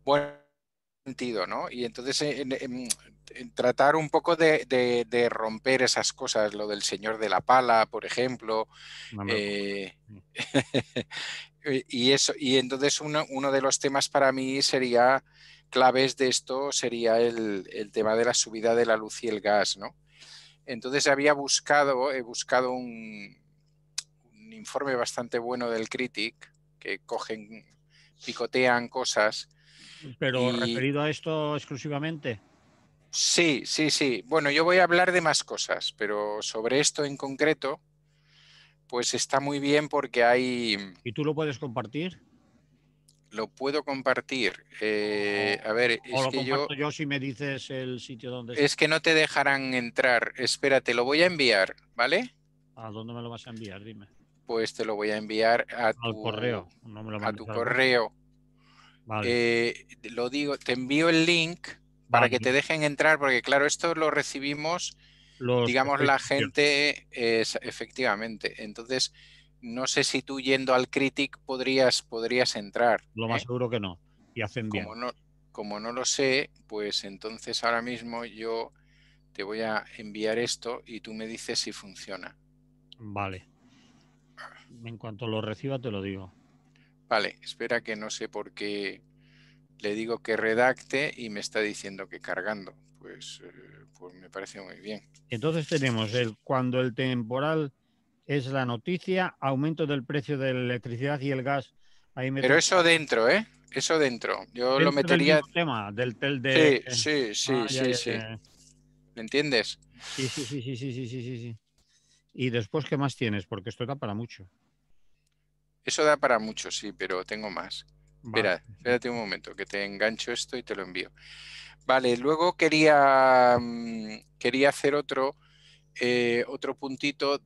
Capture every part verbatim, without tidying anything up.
Buen sentido, ¿no? Y entonces en, en- en tratar un poco de, de- de romper esas cosas, lo del señor de la pala, por ejemplo, No me lo pongas. eh, y eso, y entonces uno, uno de los temas para mí sería claves de esto sería el, el tema de la subida de la luz y el gas, ¿no? Entonces había buscado, he buscado un, un informe bastante bueno del Critic, que cogen, picotean cosas Pero y referido a esto exclusivamente. sí, sí, sí. Bueno, yo voy a hablar de más cosas, pero sobre esto en concreto, pues está muy bien porque hay, ¿Y tú lo puedes compartir? lo puedo compartir. Eh, a ver, O es lo que yo, comparto yo si me dices el sitio donde está. es que no te dejarán entrar. Espérate, lo voy a enviar, ¿vale? ¿A dónde me lo vas a enviar? Dime. Pues te lo voy a enviar a Al tu, correo. No me lo a mandes tu al móvil. correo. Vale. Eh, lo digo, te envío el link para Vale. que te dejen entrar, porque claro, esto lo recibimos, Los que digamos, estáis la suscritos. gente, es, efectivamente. Entonces, no sé si tú yendo al Critic podrías, podrías entrar, Lo más ¿eh? seguro que no. Y hacen Como bien. no, como no lo sé, pues entonces ahora mismo yo te voy a enviar esto y tú me dices si funciona. Vale. En cuanto lo reciba te lo digo. Vale, espera que no sé por qué le digo que redacte y me está diciendo que cargando. Pues, eh, pues me parece muy bien. Entonces tenemos el cuando el temporal es la noticia, aumento del precio de la electricidad y el gas. Ahí Pero metes eso dentro, ¿eh? Eso dentro. Yo lo dentro del metería. mismo tema, del tel de. Sí, sí, Ah, sí, ya, sí, ya, sí. ya. ¿Me entiendes? Sí, sí, sí, sí, sí, sí, sí, sí, sí. Y después, ¿qué más tienes? Porque esto da para mucho. Eso da para mucho, sí, pero tengo más. Vale, Espera, espérate un perfecto. momento, que te engancho esto y te lo envío. Vale, luego quería, mm, quería hacer otro, eh, otro puntito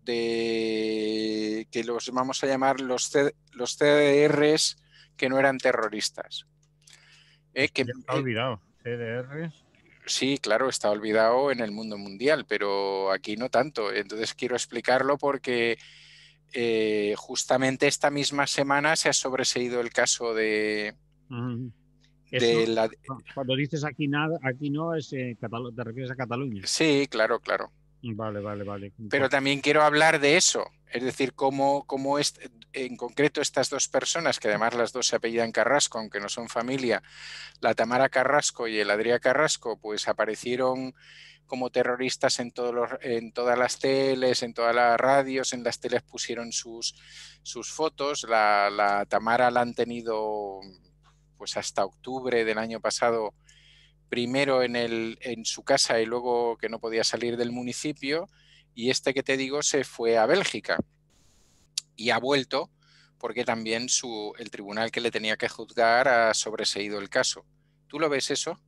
de que los vamos a llamar los, C- los C D Rs que no eran terroristas. Eh, Esto que, ya está eh, olvidado. C D Rs. sí, claro, está olvidado en el mundo mundial, pero aquí no tanto. Entonces quiero explicarlo porque eh, justamente esta misma semana se ha sobreseído el caso de, Ujú. de Eso, la... cuando dices aquí nada, aquí no, es eh, Catalu- te refieres a Cataluña. Sí, claro, claro. Vale, vale, vale. Pero Por- también quiero hablar de eso, es decir, cómo, cómo es, en concreto estas dos personas, que además las dos se apellidan Carrasco, aunque no son familia, la Tamara Carrasco y el Adrià Carrasco, pues aparecieron como terroristas en, todos los, en todas las teles, en todas las radios, en las teles pusieron sus, sus fotos. La, la Tamara la han tenido pues hasta octubre del año pasado, primero en, el, en su casa y luego que no podía salir del municipio. Y este que te digo se fue a Bélgica y ha vuelto porque también su, el tribunal que le tenía que juzgar ha sobreseído el caso. ¿Tú lo ves eso?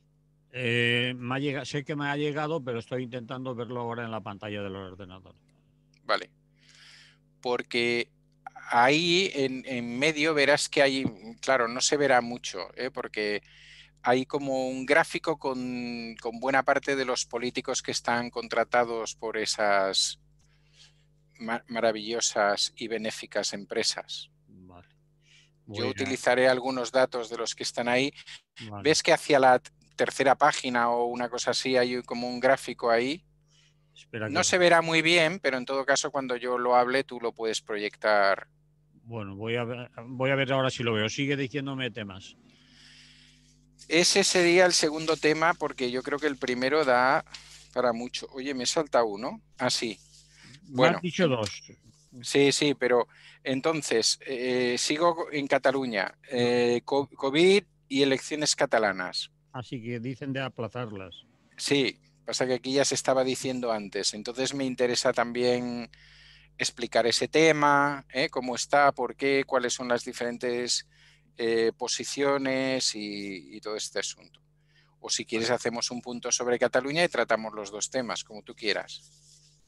eh, me ha llegado, sé que me ha llegado, pero estoy intentando verlo ahora en la pantalla del ordenador. Vale. Porque ahí en, en medio verás que hay, claro, no se verá mucho, ¿eh? Porque hay como un gráfico con, con buena parte de los políticos que están contratados por esas ma- maravillosas y benéficas empresas. Vale. Yo Voy a. utilizaré algunos datos de los que están ahí. Vale. ¿Ves que hacia la tercera página o una cosa así hay como un gráfico ahí? Espera No que. se verá muy bien, pero en todo caso cuando yo lo hable tú lo puedes proyectar. Bueno, voy a ver, voy a ver ahora si lo veo. Sigue diciéndome temas. Ese sería el segundo tema porque yo creo que el primero da para mucho. Oye, me salta uno. Ah, sí. Me has Bueno, dicho en- dos. sí, sí, pero entonces eh, sigo en Cataluña. Eh, co- COVID y elecciones catalanas. Así que dicen de aplazarlas. Sí, pasa que aquí ya se estaba diciendo antes. Entonces me interesa también explicar ese tema, ¿eh? Cómo está, por qué, cuáles son las diferentes eh, posiciones y, y todo este asunto. O si quieres Vale. hacemos un punto sobre Cataluña y tratamos los dos temas, como tú quieras.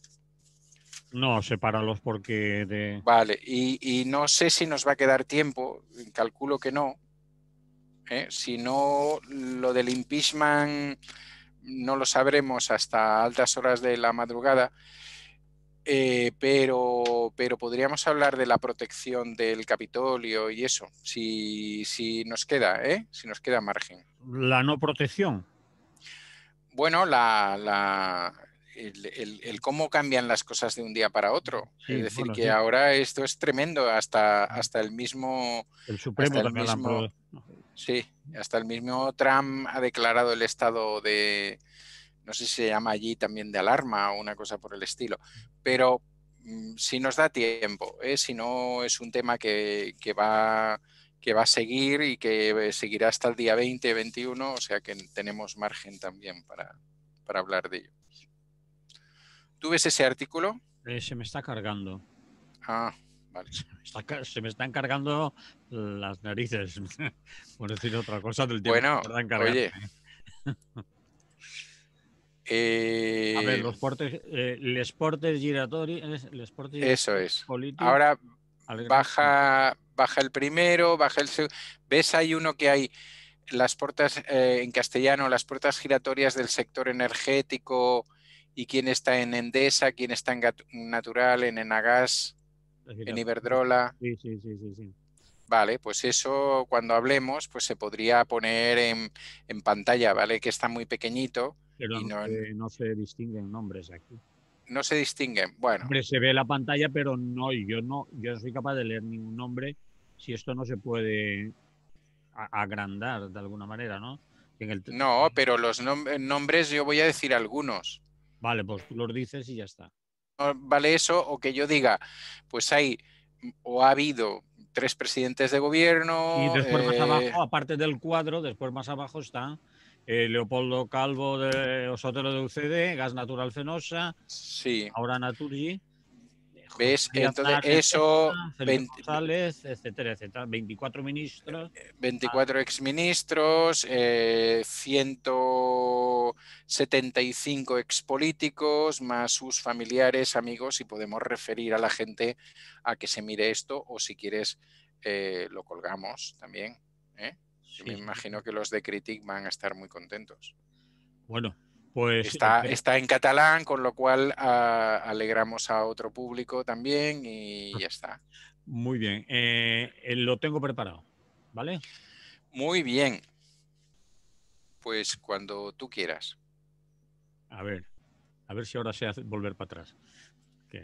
No, sepáralos porque de. Vale, y, y no sé si nos va a quedar tiempo, calculo que no. ¿Eh? Si no, lo del impeachment no lo sabremos hasta altas horas de la madrugada. Eh, pero, pero podríamos hablar de la protección del Capitolio y eso, si, si nos queda, ¿eh? Si nos queda margen. La no protección. Bueno, la, la, el, el, el, cómo cambian las cosas de un día para otro. Es Sí, decir, bueno, que sí. ahora esto es tremendo, hasta, hasta el mismo, El hasta Supremo el también la han mismo, pro... sí, hasta el mismo Trump ha declarado el estado de, no sé si se llama allí también de alarma o una cosa por el estilo, pero mmm, si nos da tiempo, ¿eh? Si no es un tema que, que, va, que va a seguir y que seguirá hasta el día veinte, veintiuno, o sea que tenemos margen también para, para hablar de ello. ¿Tú ves ese artículo? Eh, se me está cargando. Ah, vale. Se me, está, se me están cargando las narices, por decir otra cosa del tiempo Bueno, que tarda en cargarse. oye, A ver, eh, los portes, eh, les portes giratorios, les portes eso giratorios es. políticos. Ahora Al gran... baja, baja el primero, baja el segundo. ¿Ves? Hay uno que hay las puertas, eh, en castellano, las puertas giratorias del sector energético y quién está en Endesa, quién está en Natural, en Enagas, en Iberdrola. Sí, sí, sí, sí, sí. Vale, pues eso cuando hablemos pues se podría poner en, en pantalla, ¿vale? Que está muy pequeñito Pero y no no, se, no se distinguen nombres aquí. no se distinguen. Bueno, Hombre, se ve la pantalla, pero no, yo no, yo no soy capaz de leer ningún nombre si esto no se puede a- agrandar de alguna manera, ¿no? En el... no, pero los nom nombres yo voy a decir algunos. Vale, pues tú los dices y ya está. No vale eso o que yo diga, pues hay o ha habido tres presidentes de Y gobierno. después más Eh, abajo, aparte del cuadro, después más abajo está eh, Leopoldo Calvo de Osotero de U C D, Gas Natural Fenosa, sí, ahora Naturgy, José ¿ves? María Entonces Aznar eso, Endesa, Felipe veinte, González, etcétera, etcétera. veinticuatro ministros. veinticuatro exministros, eh, ciento setenta y cinco expolíticos, más sus familiares, amigos, y podemos referir a la gente a que se mire esto, o si quieres eh, lo colgamos también, ¿eh? Yo me Sí, sí, imagino sí. que los de Critic van a estar muy contentos. Bueno, pues Está, eh, está en catalán, con lo cual a, alegramos a otro público también y ya está. muy bien. Eh, eh, lo tengo preparado, ¿vale? Muy bien, pues cuando tú quieras. A ver, a ver si ahora se hace volver para atrás. Que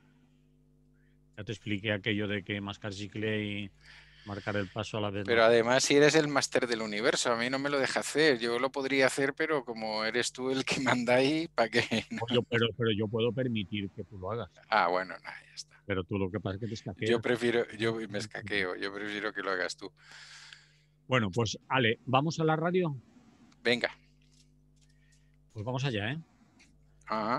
ya te expliqué aquello de que mascar chicle y marcar el paso a la vez no. Pero además, si eres el máster del universo, a mí no me lo deja hacer. Yo lo podría hacer, pero como eres tú el que manda ahí, ¿para qué? Yo, pero, pero yo puedo permitir que tú lo hagas. Ah, bueno, nada, ya está. Pero tú lo que pasa es que te Yo escaqueas. prefiero, yo me escaqueo, yo prefiero que lo hagas tú. Bueno, pues Ale, ¿vamos a la radio? Venga. Pues vamos allá, ¿eh? Ajá.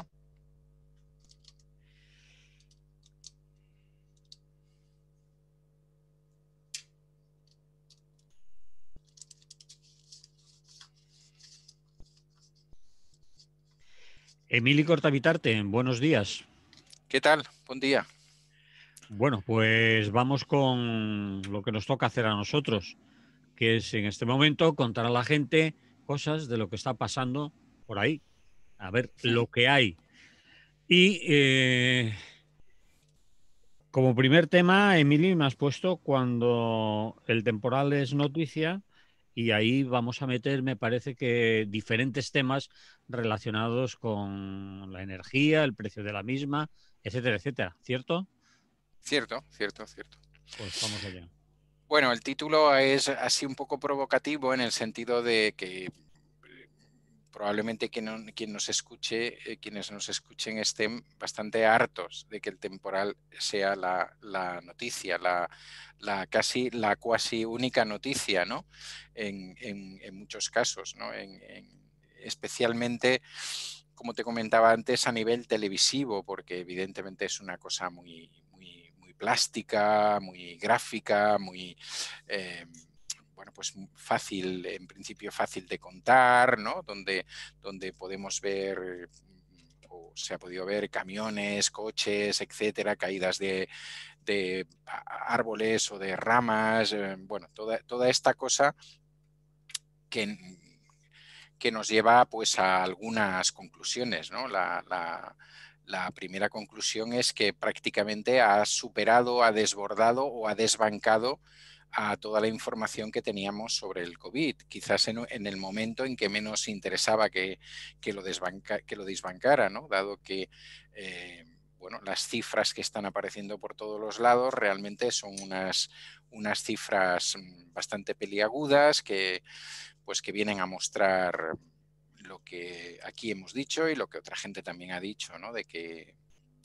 Emili Cortavitarte, buenos días. ¿Qué tal? Buen día. Bueno, pues vamos con lo que nos toca hacer a nosotros, que es en este momento contar a la gente cosas de lo que está pasando por ahí. A ver lo que hay. Y eh, como primer tema, Emily, me has puesto cuando el temporal es noticia y ahí vamos a meter, me parece que diferentes temas relacionados con la energía, el precio de la misma, etcétera, etcétera. ¿Cierto? Cierto, cierto, cierto. Pues vamos allá. Bueno, el título es así un poco provocativo en el sentido de que probablemente quien, quien nos escuche, eh, quienes nos escuchen estén bastante hartos de que el temporal sea la, la noticia, la, la, casi la cuasi única noticia, ¿no? En, en, en muchos casos, ¿no? En, en, especialmente, como te comentaba antes, a nivel televisivo, porque evidentemente es una cosa muy, muy, muy plástica, muy gráfica, muy... Eh, bueno, pues fácil, en principio fácil de contar, ¿no? Donde, donde podemos ver, o se ha podido ver camiones, coches, etcétera, caídas de, de árboles o de ramas, eh, bueno, toda, toda esta cosa que, que nos lleva pues a algunas conclusiones, ¿no? La, la, La primera conclusión es que prácticamente ha superado, ha desbordado o ha desbancado a toda la información que teníamos sobre el COVID, quizás en, en el momento en que menos interesaba que, que, lo, desbanca, que lo desbancara, ¿no? Dado que eh, bueno, las cifras que están apareciendo por todos los lados realmente son unas, unas cifras bastante peliagudas que, pues, que vienen a mostrar lo que aquí hemos dicho y lo que otra gente también ha dicho, ¿no? De que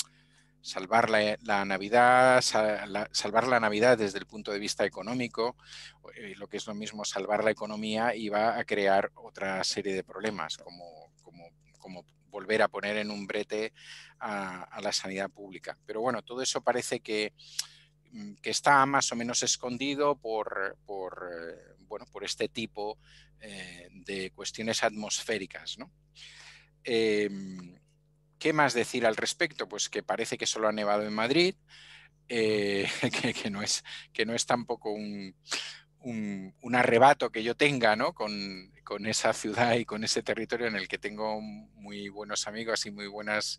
salvar la, la Navidad, sal, salvar la Navidad desde el punto de vista económico, eh, lo que es lo mismo salvar la economía, iba a crear otra serie de problemas, como, como, como volver a poner en un brete a, a la sanidad pública. Pero bueno, todo eso parece que, que está más o menos escondido por, por, eh, bueno, por este tipo eh, de cuestiones atmosféricas, ¿no? Eh, ¿Qué más decir al respecto? Pues que parece que solo ha nevado en Madrid, eh, que, que, no es, que no es tampoco un, un, un arrebato que yo tenga, ¿no? con, con esa ciudad y con ese territorio en el que tengo muy buenos amigos y muy buenas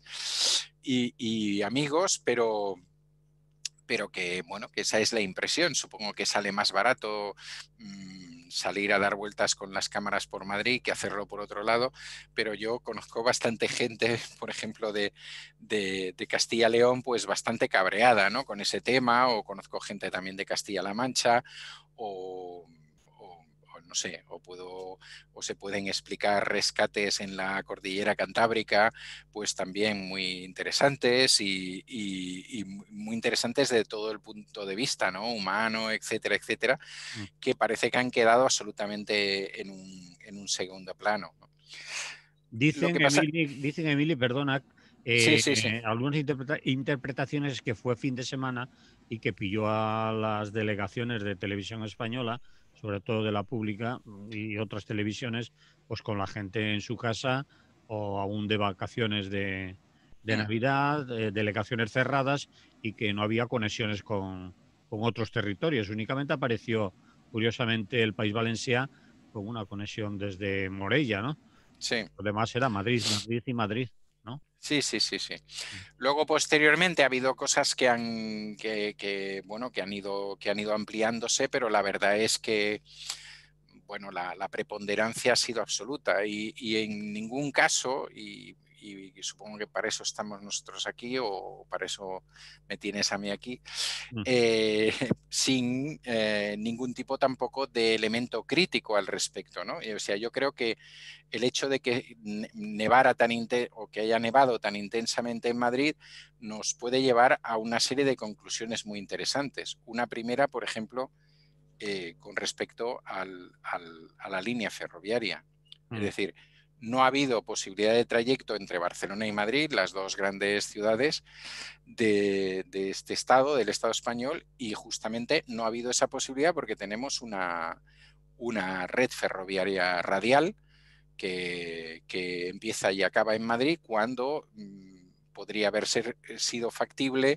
y, y amigos, pero, pero que, bueno, que esa es la impresión. Supongo que sale más barato mmm, salir a dar vueltas con las cámaras por Madrid que hacerlo por otro lado, pero yo conozco bastante gente, por ejemplo, de, de, de Castilla-León, pues bastante cabreada, ¿no? Con ese tema, o conozco gente también de Castilla-La Mancha, o... no sé, o, puedo, o se pueden explicar rescates en la cordillera cantábrica, pues también muy interesantes y, y, y muy interesantes de todo el punto de vista, ¿no? Humano, etcétera, etcétera, mm. que parece que han quedado absolutamente en un, en un segundo plano, ¿no? Dicen, Lo que pasa... Emili, dicen, Emili, perdona, eh, sí, sí, sí. eh, algunas interpreta interpretaciones que fue fin de semana y que pilló a las delegaciones de televisión española, sobre todo de la pública y otras televisiones, pues con la gente en su casa o aún de vacaciones de, de mm. Navidad, eh, delegaciones cerradas y que no había conexiones con, con otros territorios. Únicamente apareció, curiosamente, el País Valencià con una conexión desde Morella, ¿no? Sí. Lo demás era Madrid, Madrid y Madrid, ¿no? Sí, sí, sí, sí. Luego, posteriormente, ha habido cosas que han, que, que, bueno, que han ido, que han ido ampliándose, pero la verdad es que, bueno, la, la preponderancia ha sido absoluta y, y en ningún caso, y, y, y supongo que para eso estamos nosotros aquí o para eso me tienes a mí aquí, eh, sin eh, ningún tipo tampoco de elemento crítico al respecto, ¿no? O sea, yo creo que el hecho de que nevara tan o que haya nevado tan intensamente en Madrid nos puede llevar a una serie de conclusiones muy interesantes. Una primera, por ejemplo, eh, con respecto al, al, a la línea ferroviaria. Mm. Es decir, no ha habido posibilidad de trayecto entre Barcelona y Madrid, las dos grandes ciudades de, de este estado, del Estado español, y justamente no ha habido esa posibilidad porque tenemos una, una red ferroviaria radial que, que empieza y acaba en Madrid cuando mmm, podría haber ser, sido factible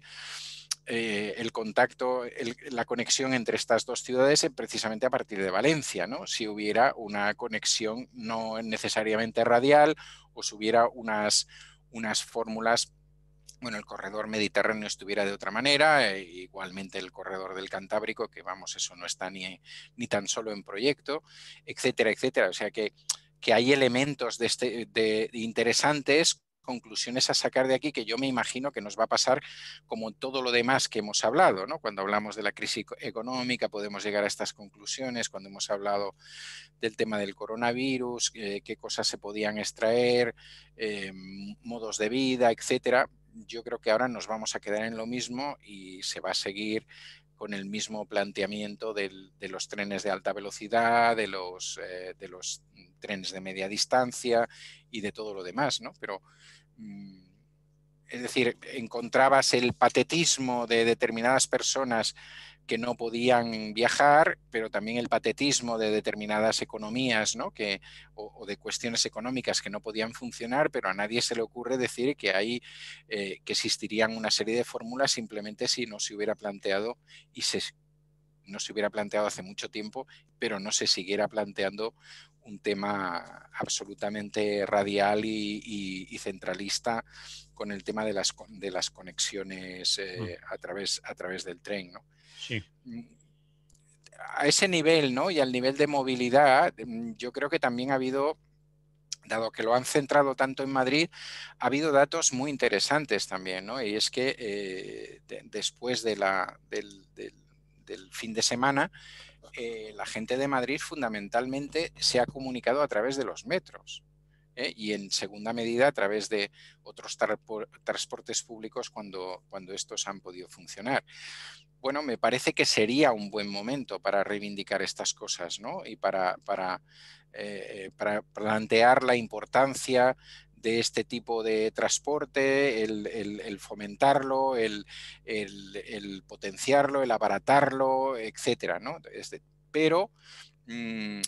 eh, el contacto, el, la conexión entre estas dos ciudades precisamente a partir de Valencia, ¿no? Si hubiera una conexión no necesariamente radial o si hubiera unas, unas fórmulas, bueno, el corredor mediterráneo estuviera de otra manera, eh, igualmente el corredor del Cantábrico, que vamos, eso no está ni, ni tan solo en proyecto, etcétera, etcétera. O sea que, que hay elementos de este, de, de interesantes, conclusiones a sacar de aquí que yo me imagino que nos va a pasar como todo lo demás que hemos hablado, ¿no? Cuando hablamos de la crisis económica podemos llegar a estas conclusiones, cuando hemos hablado del tema del coronavirus, eh, qué cosas se podían extraer, eh, modos de vida, etcétera. Yo creo que ahora nos vamos a quedar en lo mismo y se va a seguir con el mismo planteamiento del, de los trenes de alta velocidad, de los, eh, de los trenes de media distancia y de todo lo demás, ¿no? Pero, mmm, es decir, encontrabas el patetismo de determinadas personas que no podían viajar, pero también el patetismo de determinadas economías, ¿no? que, o, o de cuestiones económicas que no podían funcionar, pero a nadie se le ocurre decir que, hay, eh, que existirían una serie de fórmulas simplemente si no se hubiera planteado y se, no se hubiera planteado hace mucho tiempo, pero no se siguiera planteando un tema absolutamente radial y, y, y centralista con el tema de las, de las conexiones eh, a, través, a través del tren, ¿no? Sí. A ese nivel, ¿no? Y al nivel de movilidad, yo creo que también ha habido, dado que lo han centrado tanto en Madrid, ha habido datos muy interesantes también, ¿no? Y es que eh, de, después de la, del, del, del fin de semana, eh, la gente de Madrid fundamentalmente se ha comunicado a través de los metros. ¿eh? Y en segunda medida a través de otros transportes públicos cuando, cuando estos han podido funcionar. Bueno, me parece que sería un buen momento para reivindicar estas cosas, ¿no? Y para, para, eh, para plantear la importancia de este tipo de transporte, el, el, el fomentarlo, el, el, el, potenciarlo, el abaratarlo, etcétera, ¿no? Este, pero mmm,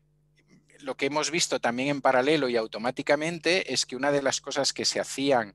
lo que hemos visto también en paralelo y automáticamente es que una de las cosas que se hacían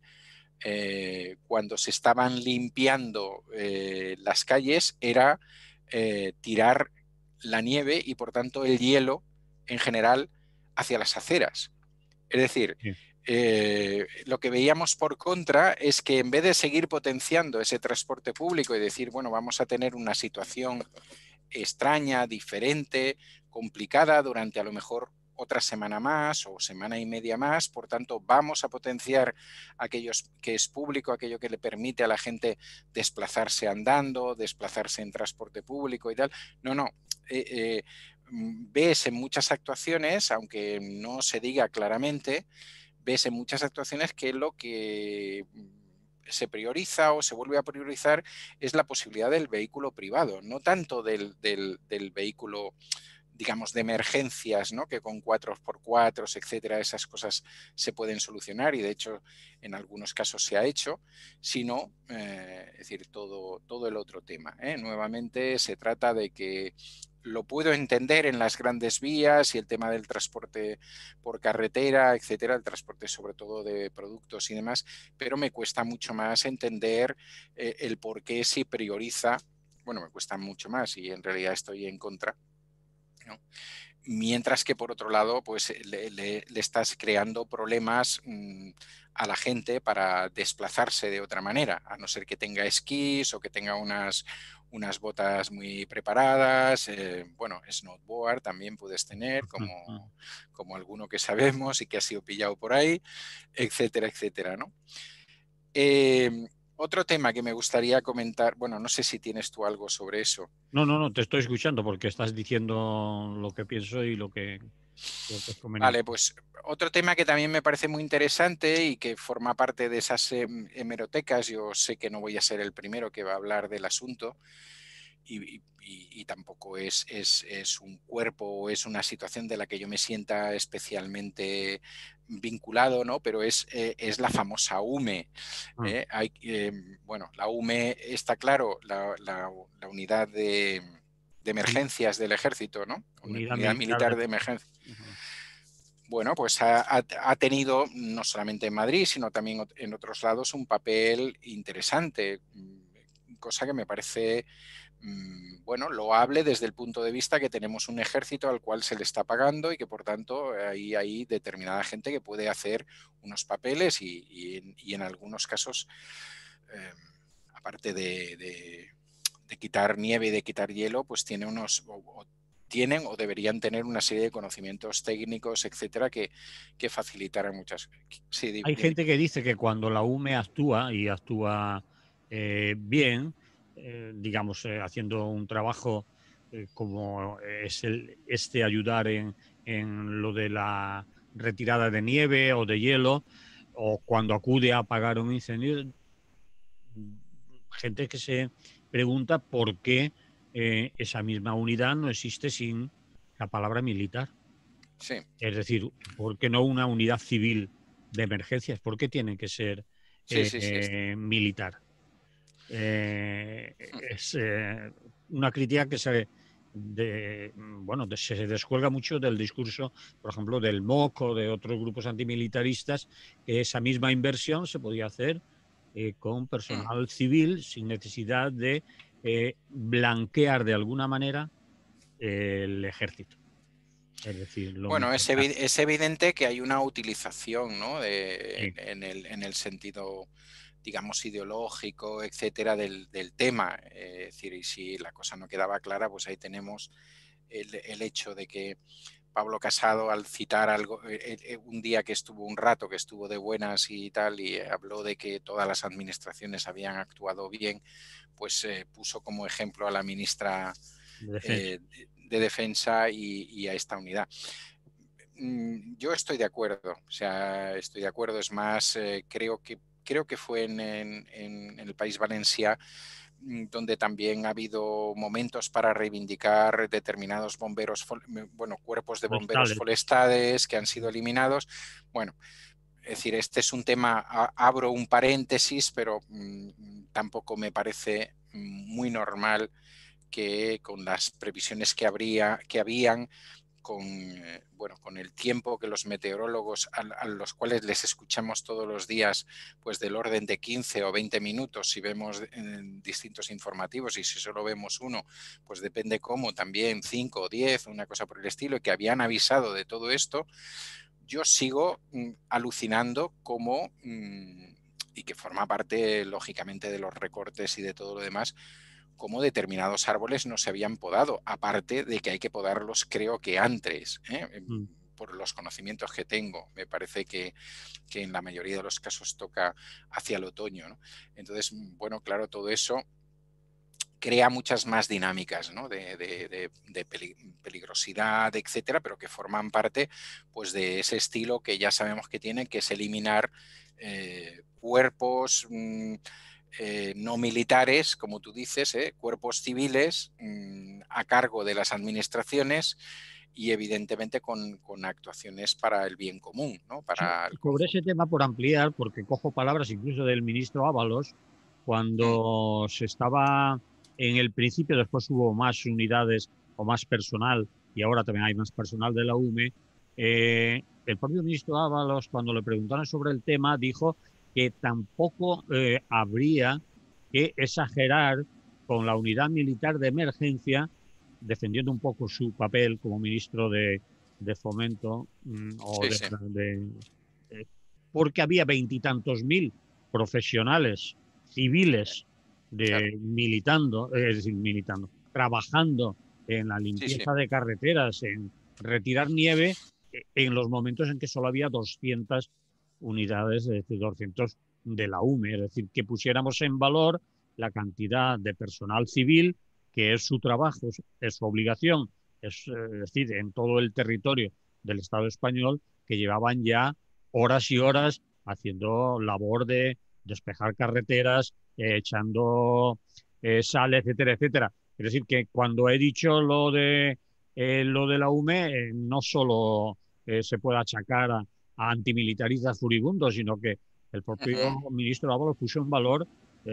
eh, cuando se estaban limpiando eh, las calles era eh, tirar la nieve y por tanto el hielo en general hacia las aceras. Es decir, Sí. eh, lo que veíamos por contra es que en vez de seguir potenciando ese transporte público y decir, bueno, vamos a tener una situación extraña, diferente, complicada durante a lo mejor otra semana más o semana y media más, por tanto vamos a potenciar aquellos que es público, aquello que le permite a la gente desplazarse andando, desplazarse en transporte público y tal. No, no, eh, eh, ves en muchas actuaciones, aunque no se diga claramente, ves en muchas actuaciones que lo que se prioriza o se vuelve a priorizar es la posibilidad del vehículo privado, no tanto del, del, del vehículo, digamos, de emergencias, ¿no? Que con cuatro por cuatro, etcétera, esas cosas se pueden solucionar y de hecho en algunos casos se ha hecho, sino, eh, es decir, todo, todo el otro tema. ¿eh? Nuevamente se trata de que lo puedo entender en las grandes vías y el tema del transporte por carretera, etcétera, el transporte sobre todo de productos y demás, pero me cuesta mucho más entender eh, el por qué se prioriza, bueno, me cuesta mucho más y en realidad estoy en contra, ¿no? Mientras que por otro lado, pues le, le, le estás creando problemas mmm, a la gente para desplazarse de otra manera, a no ser que tenga esquís o que tenga unas, unas botas muy preparadas, eh, bueno, snowboard también puedes tener, como, como alguno que sabemos y que ha sido pillado por ahí, etcétera, etcétera, ¿no? Eh, otro tema que me gustaría comentar, bueno, no sé si tienes tú algo sobre eso. No, no, no, te estoy escuchando porque estás diciendo lo que pienso y lo que, lo que es conveniente. Vale, pues otro tema que también me parece muy interesante y que forma parte de esas hemerotecas, yo sé que no voy a ser el primero que va a hablar del asunto y, y, y tampoco es, es, es un cuerpo o es una situación de la que yo me sienta especialmente vinculado, ¿no? Pero es, eh, es la famosa U M E. ¿eh? Hay, eh, bueno, la U M E está claro, la, la, la unidad de, de emergencias del ejército, ¿no? Unidad, Unidad militar militar de de emergencia. Uh-huh. Bueno, pues ha, ha, tenido, no solamente en Madrid, sino también en otros lados, un papel interesante, cosa que me parece, bueno, loable desde el punto de vista que tenemos un ejército al cual se le está pagando y que, por tanto, hay, hay determinada gente que puede hacer unos papeles y, y, en, y en algunos casos, eh, aparte de, de, de quitar nieve y de quitar hielo, pues tiene unos... O, o, tienen o deberían tener una serie de conocimientos técnicos, etcétera, que, que facilitaran muchas. Sí, Hay dime. gente que dice que cuando la U M E actúa y actúa eh, bien, eh, digamos, eh, haciendo un trabajo eh, como es el, este ayudar en, en lo de la retirada de nieve o de hielo, o cuando acude a apagar un incendio, gente que se pregunta por qué eh, esa misma unidad no existe sin la palabra militar. Sí. Es decir, ¿por qué no una unidad civil de emergencias? ¿Por qué tiene que ser Sí, eh, sí, sí. eh, militar? Eh, es eh, una crítica que se, de, bueno, de, se descuelga mucho del discurso, por ejemplo, del M O C o de otros grupos antimilitaristas, que esa misma inversión se podía hacer eh, con personal civil sin necesidad de eh, blanquear de alguna manera el ejército. Es decir, lo Bueno, es, necesario. evi- es evidente que hay una utilización, ¿no? de- Sí, en, en el, en el sentido, digamos, ideológico, etcétera, del, del tema. Eh, es decir, y si la cosa no quedaba clara, pues ahí tenemos el, el hecho de que Pablo Casado, al citar algo, eh, eh, un día que estuvo un rato, que estuvo de buenas y tal, y habló de que todas las administraciones habían actuado bien, pues eh, puso como ejemplo a la ministra de defensa. eh, de Defensa y, y a esta unidad. Mm, Yo estoy de acuerdo, o sea, estoy de acuerdo, es más, eh, creo que creo que fue en, en, en el País Valencià mm, donde también ha habido momentos para reivindicar determinados bomberos, bueno, cuerpos de bomberos Forestales. forestales que han sido eliminados. Bueno, es decir, este es un tema, abro un paréntesis, pero mmm, tampoco me parece muy normal que con las previsiones que habría, que habían, con, eh, bueno, con el tiempo que los meteorólogos, a, a, los cuales les escuchamos todos los días, pues del orden de quince o veinte minutos, si vemos en distintos informativos, y si solo vemos uno, pues depende cómo, también cinco o diez, una cosa por el estilo, y que habían avisado de todo esto, yo sigo mm, alucinando cómo, mm, y que forma parte, lógicamente, de los recortes y de todo lo demás, cómo determinados árboles no se habían podado, aparte de que hay que podarlos creo que antes, ¿eh? Mm. Por los conocimientos que tengo. Me parece que, que, en la mayoría de los casos toca hacia el otoño, ¿no? Entonces, bueno, claro, todo eso crea muchas más dinámicas, ¿no? de, de, de, de peligrosidad, etcétera, pero que forman parte, pues, de ese estilo que ya sabemos que tiene, que es eliminar eh, cuerpos mmm, eh, no militares, como tú dices, ¿eh? Cuerpos civiles mmm, a cargo de las administraciones y evidentemente con, con actuaciones para el bien común, ¿no? So- Para el Sobre ese conjunto. tema, por ampliar, porque cojo palabras incluso del ministro Ábalos, Mm, cuando se estaba en el principio, después hubo más unidades o más personal, y ahora también hay más personal de la U M E, eh, el propio ministro Ábalos, cuando le preguntaron sobre el tema, dijo que tampoco eh, habría que exagerar con la unidad militar de emergencia, defendiendo un poco su papel como ministro de, de Fomento mm, o sí, de, sí, de, de, porque había veintitantos mil profesionales civiles claro. de militando, es decir, militando, trabajando en la Sí, sí. limpieza de carreteras, en retirar nieve, en los momentos en que solo había doscientas unidades, es decir, doscientos de la U M E, es decir, que pusiéramos en valor la cantidad de personal civil, que es su trabajo, es su obligación, es, es decir, en todo el territorio del Estado español, que llevaban ya horas y horas haciendo labor de despejar carreteras, eh, echando eh, sal, etcétera, etcétera. Es decir, que cuando he dicho lo de, eh, lo de la U M E, eh, no solo eh, se puede achacar a, a antimilitaristas furibundos, sino que el Uh -huh. propio ministro Ábalos puso en valor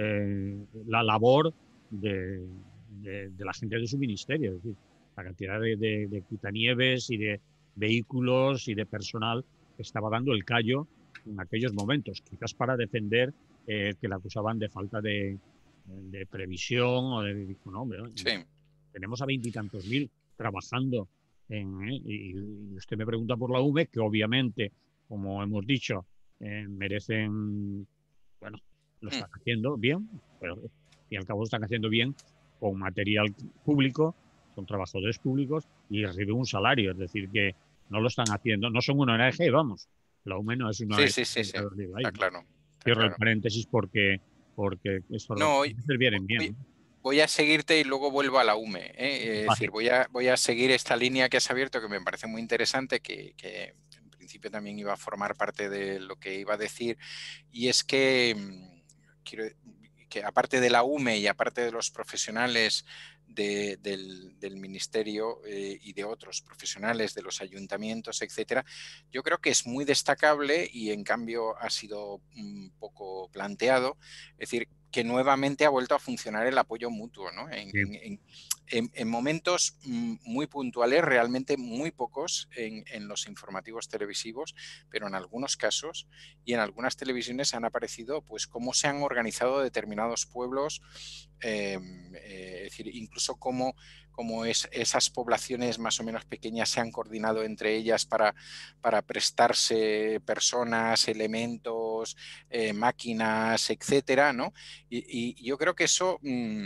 eh, la labor de, de, de, la gente de su ministerio, es decir, la cantidad de, de, de quitanieves y de vehículos y de personal que estaba dando el callo en aquellos momentos, quizás para defender eh, que le acusaban de falta de, de previsión o de, dijo, no, hombre, Sí. tenemos a veintitantos mil trabajando en, eh, y, y, usted me pregunta por la U M E, que obviamente, como hemos dicho, eh, merecen, bueno, lo Mm. están haciendo bien, pero al fin y al cabo lo están haciendo bien con material público, son trabajadores públicos y reciben un salario, es decir, que no lo están haciendo, no son una O N G, vamos, la U M E no es una Sí, O N G. sí, sí, sí. Está claro. Está Cierro el claro. paréntesis porque, porque estos No, representantes vienen bien, voy, ¿no? voy a seguirte y luego vuelvo a la U M E. ¿eh? Es decir, Vale. voy a, voy a seguir esta línea que has abierto, que me parece muy interesante, que, que en principio también iba a formar parte de lo que iba a decir, y es que, quiero, que aparte de la U M E y aparte de los profesionales de, del, del, ministerio eh, y de otros profesionales de los ayuntamientos, etcétera, yo creo que es muy destacable y en cambio ha sido un poco planteado, es decir, que nuevamente ha vuelto a funcionar el apoyo mutuo, ¿no? En, Sí. en, en, en, en momentos muy puntuales, realmente muy pocos en, en los informativos televisivos, pero en algunos casos y en algunas televisiones han aparecido pues cómo se han organizado determinados pueblos, eh, eh, es decir, incluso cómo, cómo es, esas poblaciones más o menos pequeñas se han coordinado entre ellas para, para prestarse personas, elementos, eh, máquinas, etcétera, ¿no? Y, y yo creo que eso... Mmm,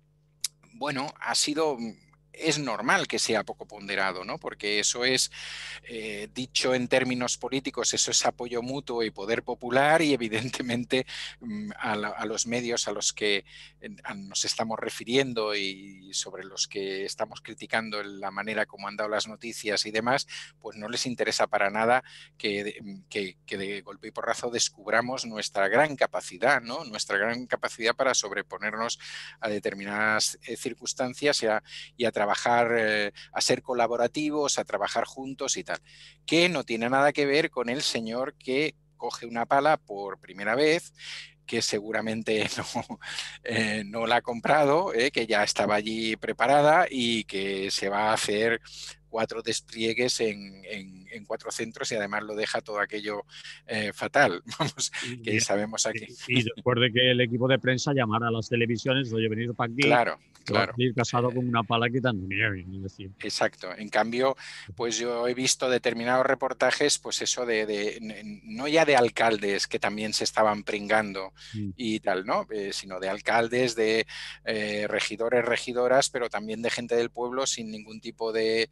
bueno, ha sido, es normal que sea poco ponderado, ¿no? Porque eso es, eh, dicho en términos políticos, eso es apoyo mutuo y poder popular y evidentemente a, la, a los medios a los que nos estamos refiriendo y sobre los que estamos criticando la manera como han dado las noticias y demás, pues no les interesa para nada que, que, que de golpe y porrazo descubramos nuestra gran capacidad, ¿no? Nuestra gran capacidad para sobreponernos a determinadas eh, circunstancias y a, y a trabajar, eh, a ser colaborativos, a trabajar juntos y tal, que no tiene nada que ver con el señor que coge una pala por primera vez, que seguramente no, eh, no la ha comprado, eh, que ya estaba allí preparada y que se va a hacer cuatro despliegues en, en, en cuatro centros y además lo deja todo aquello eh, fatal, vamos, que sabemos aquí. Y después de que el equipo de prensa llamara a las televisiones, oye, venir para aquí, claro, que va a claro. salir casado con una pala quitando nieve. Es decir. Exacto. En cambio, pues yo he visto determinados reportajes, pues eso de, de no ya de alcaldes que también se estaban pringando Mm. y tal, ¿no? Eh, sino de alcaldes, de eh, regidores, regidoras, pero también de gente del pueblo sin ningún tipo de,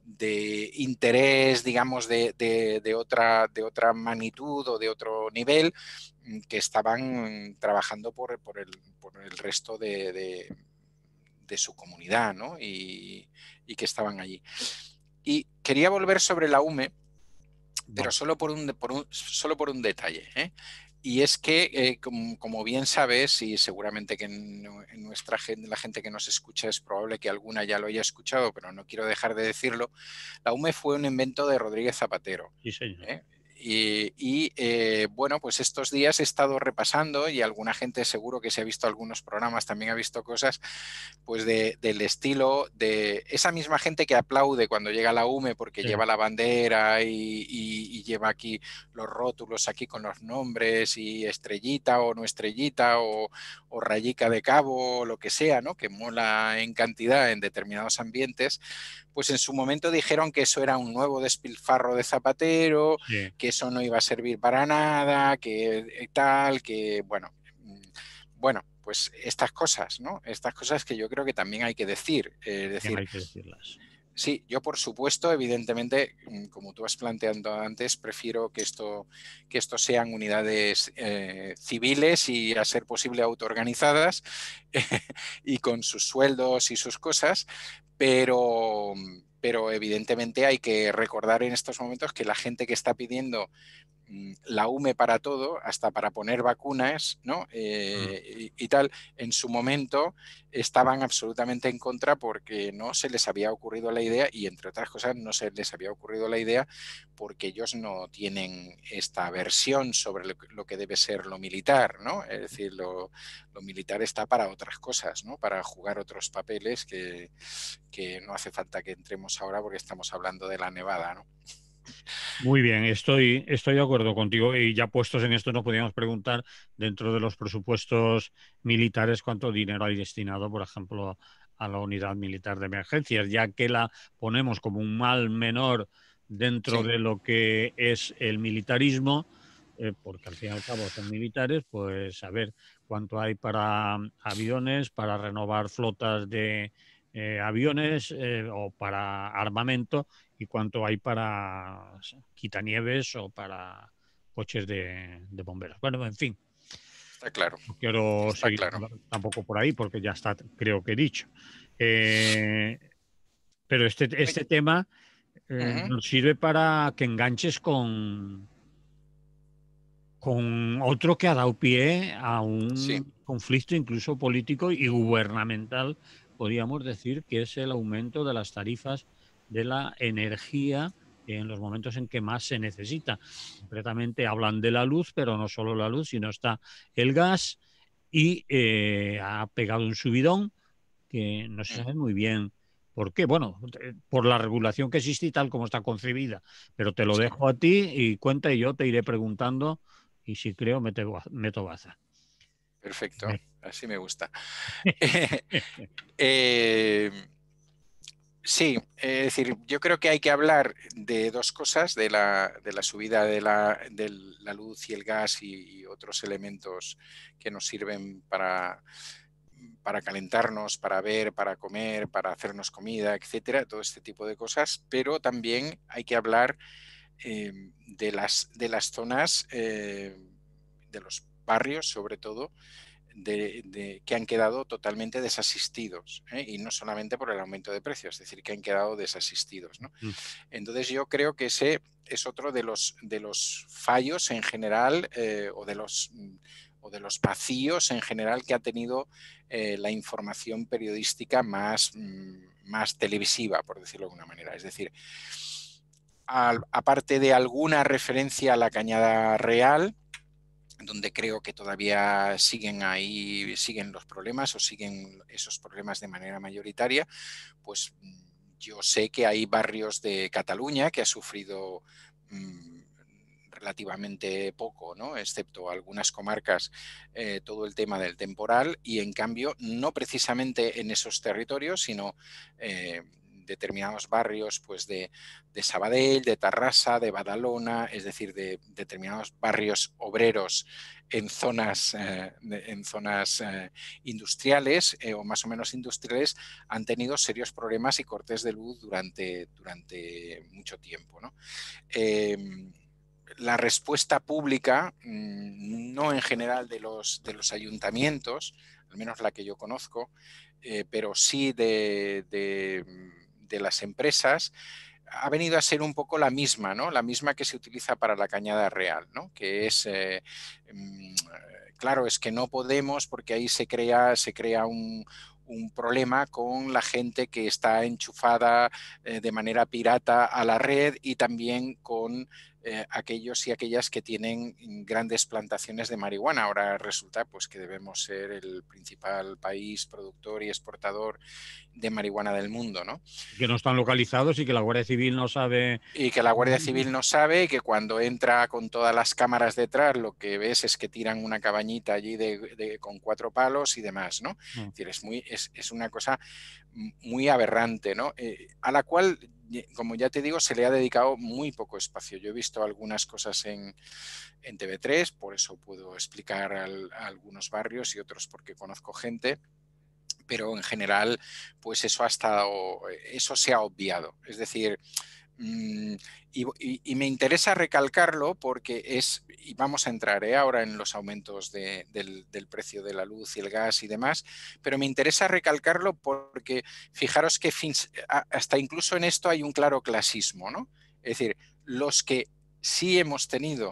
de interés, digamos, de, de, de, otra, de otra magnitud o de otro nivel, que estaban trabajando por, por, el, por el resto de, de de su comunidad, ¿no? Y, y, que estaban allí. Y quería volver sobre la U M E, pero solo por un, por un, solo por un detalle, ¿eh? Y es que, eh, como, como, bien sabes, y seguramente que en, en nuestra gente, la gente que nos escucha es probable que alguna ya lo haya escuchado, pero no quiero dejar de decirlo, la U M E fue un invento de Rodríguez Zapatero. Sí, señor. ¿eh? Y, y eh, bueno, pues estos días he estado repasando y alguna gente seguro que se ha visto algunos programas, también ha visto cosas, pues de, del estilo de esa misma gente que aplaude cuando llega la U M E porque sí. lleva la bandera y, y, y lleva aquí los rótulos aquí con los nombres y estrellita o no estrellita o, o rayica de cabo o lo que sea, ¿no? Que mola en cantidad en determinados ambientes. Pues en su momento dijeron que eso era un nuevo despilfarro de Zapatero, sí. que eso no iba a servir para nada, que tal, que bueno, bueno, pues estas cosas, ¿no? Estas cosas que yo creo que también hay que decir. Es decir, hay que decirlas. Sí, yo por supuesto, evidentemente, como tú has planteado antes, prefiero que esto, que esto sean unidades eh, civiles y a ser posible autoorganizadas eh, y con sus sueldos y sus cosas, pero, pero evidentemente hay que recordar en estos momentos que la gente que está pidiendo la U M E para todo, hasta para poner vacunas, ¿no? Eh, y, y tal, en su momento estaban absolutamente en contra porque no se les había ocurrido la idea y entre otras cosas no se les había ocurrido la idea porque ellos no tienen esta versión sobre lo, lo que debe ser lo militar, ¿no? Es decir, lo, lo militar está para otras cosas, ¿no? Para jugar otros papeles que, que no hace falta que entremos ahora porque estamos hablando de la nevada, ¿no? Muy bien, estoy, estoy de acuerdo contigo y ya puestos en esto nos podríamos preguntar dentro de los presupuestos militares cuánto dinero hay destinado, por ejemplo, a la unidad militar de emergencias, ya que la ponemos como un mal menor dentro sí. de lo que es el militarismo, eh, porque al fin y al cabo son militares, pues a ver cuánto hay para aviones, para renovar flotas de eh, aviones eh, o para armamento y cuánto hay para quitanieves o para coches de, de bomberos. Bueno, en fin. Está claro. No quiero está seguir claro. tampoco por ahí porque ya está, creo que he dicho. Eh, pero este, este tema eh, uh-huh. nos sirve para que enganches con, con otro que ha dado pie a un sí. conflicto incluso político y gubernamental, podríamos decir, que es el aumento de las tarifas de la energía en los momentos en que más se necesita. Concretamente hablan de la luz, pero no solo la luz, sino está el gas y eh, ha pegado un subidón que no se Mm. sabe muy bien por qué. Bueno, eh, por la regulación que existe y tal como está concebida. Pero te lo Sí, dejo a ti y cuenta y yo te iré preguntando y si creo meto, ba- meto baza. perfecto. Ve. Así me gusta. Eh, sí, es decir, yo creo que hay que hablar de dos cosas, de la, de la subida de la, de la luz y el gas y, y otros elementos que nos sirven para, para calentarnos, para ver, para comer, para hacernos comida, etcétera, todo este tipo de cosas, pero también hay que hablar eh, de, las, de las zonas, eh, de los barrios sobre todo, de, de, que han quedado totalmente desasistidos, ¿eh? Y no solamente por el aumento de precios, es decir, que han quedado desasistidos, ¿no? Mm. Entonces yo creo que ese es otro de los, de los fallos en general eh, o, de los, o de los vacíos en general que ha tenido eh, la información periodística más, más televisiva, por decirlo de alguna manera. Es decir, al, aparte de alguna referencia a la Cañada Real, donde creo que todavía siguen ahí, siguen los problemas o siguen esos problemas de manera mayoritaria, pues yo sé que hay barrios de Cataluña que ha sufrido mmm, relativamente poco, ¿no? Excepto algunas comarcas, eh, todo el tema del temporal, y en cambio no precisamente en esos territorios, sino eh, determinados barrios pues de, de Sabadell, de Tarrasa, de Badalona, es decir, de determinados barrios obreros en zonas, eh, en zonas eh, industriales eh, o más o menos industriales, han tenido serios problemas y cortes de luz durante, durante mucho tiempo, ¿no? Eh, la respuesta pública, no en general de los, de los ayuntamientos, al menos la que yo conozco, eh, pero sí de, de, de las empresas, ha venido a ser un poco la misma, ¿no? La misma que se utiliza para la Cañada Real, ¿no? Que es, eh, claro, es que no podemos porque ahí se crea, se crea un, un problema con la gente que está enchufada eh, de manera pirata a la red y también con eh, aquellos y aquellas que tienen grandes plantaciones de marihuana. Ahora resulta pues, que debemos ser el principal país productor y exportador de marihuana del mundo, ¿no? Que no están localizados y que la Guardia Civil no sabe. Y que la Guardia Civil no sabe, y que cuando entra con todas las cámaras detrás lo que ves es que tiran una cabañita allí de, de, con cuatro palos y demás, ¿no? No. Es decir, es, muy, es, es una cosa muy aberrante, ¿no? Eh, a la cual, como ya te digo, se le ha dedicado muy poco espacio. Yo he visto algunas cosas en, en T V tres, por eso puedo explicar al, a algunos barrios y otros porque conozco gente, pero en general, pues eso ha estado, eso se ha obviado. Es decir, y, y, y me interesa recalcarlo porque es, y vamos a entrar ¿eh? ahora en los aumentos de, del, del precio de la luz y el gas y demás, pero me interesa recalcarlo porque fijaros que fins, hasta incluso en esto hay un claro clasismo, ¿no? Es decir, los que sí hemos tenido,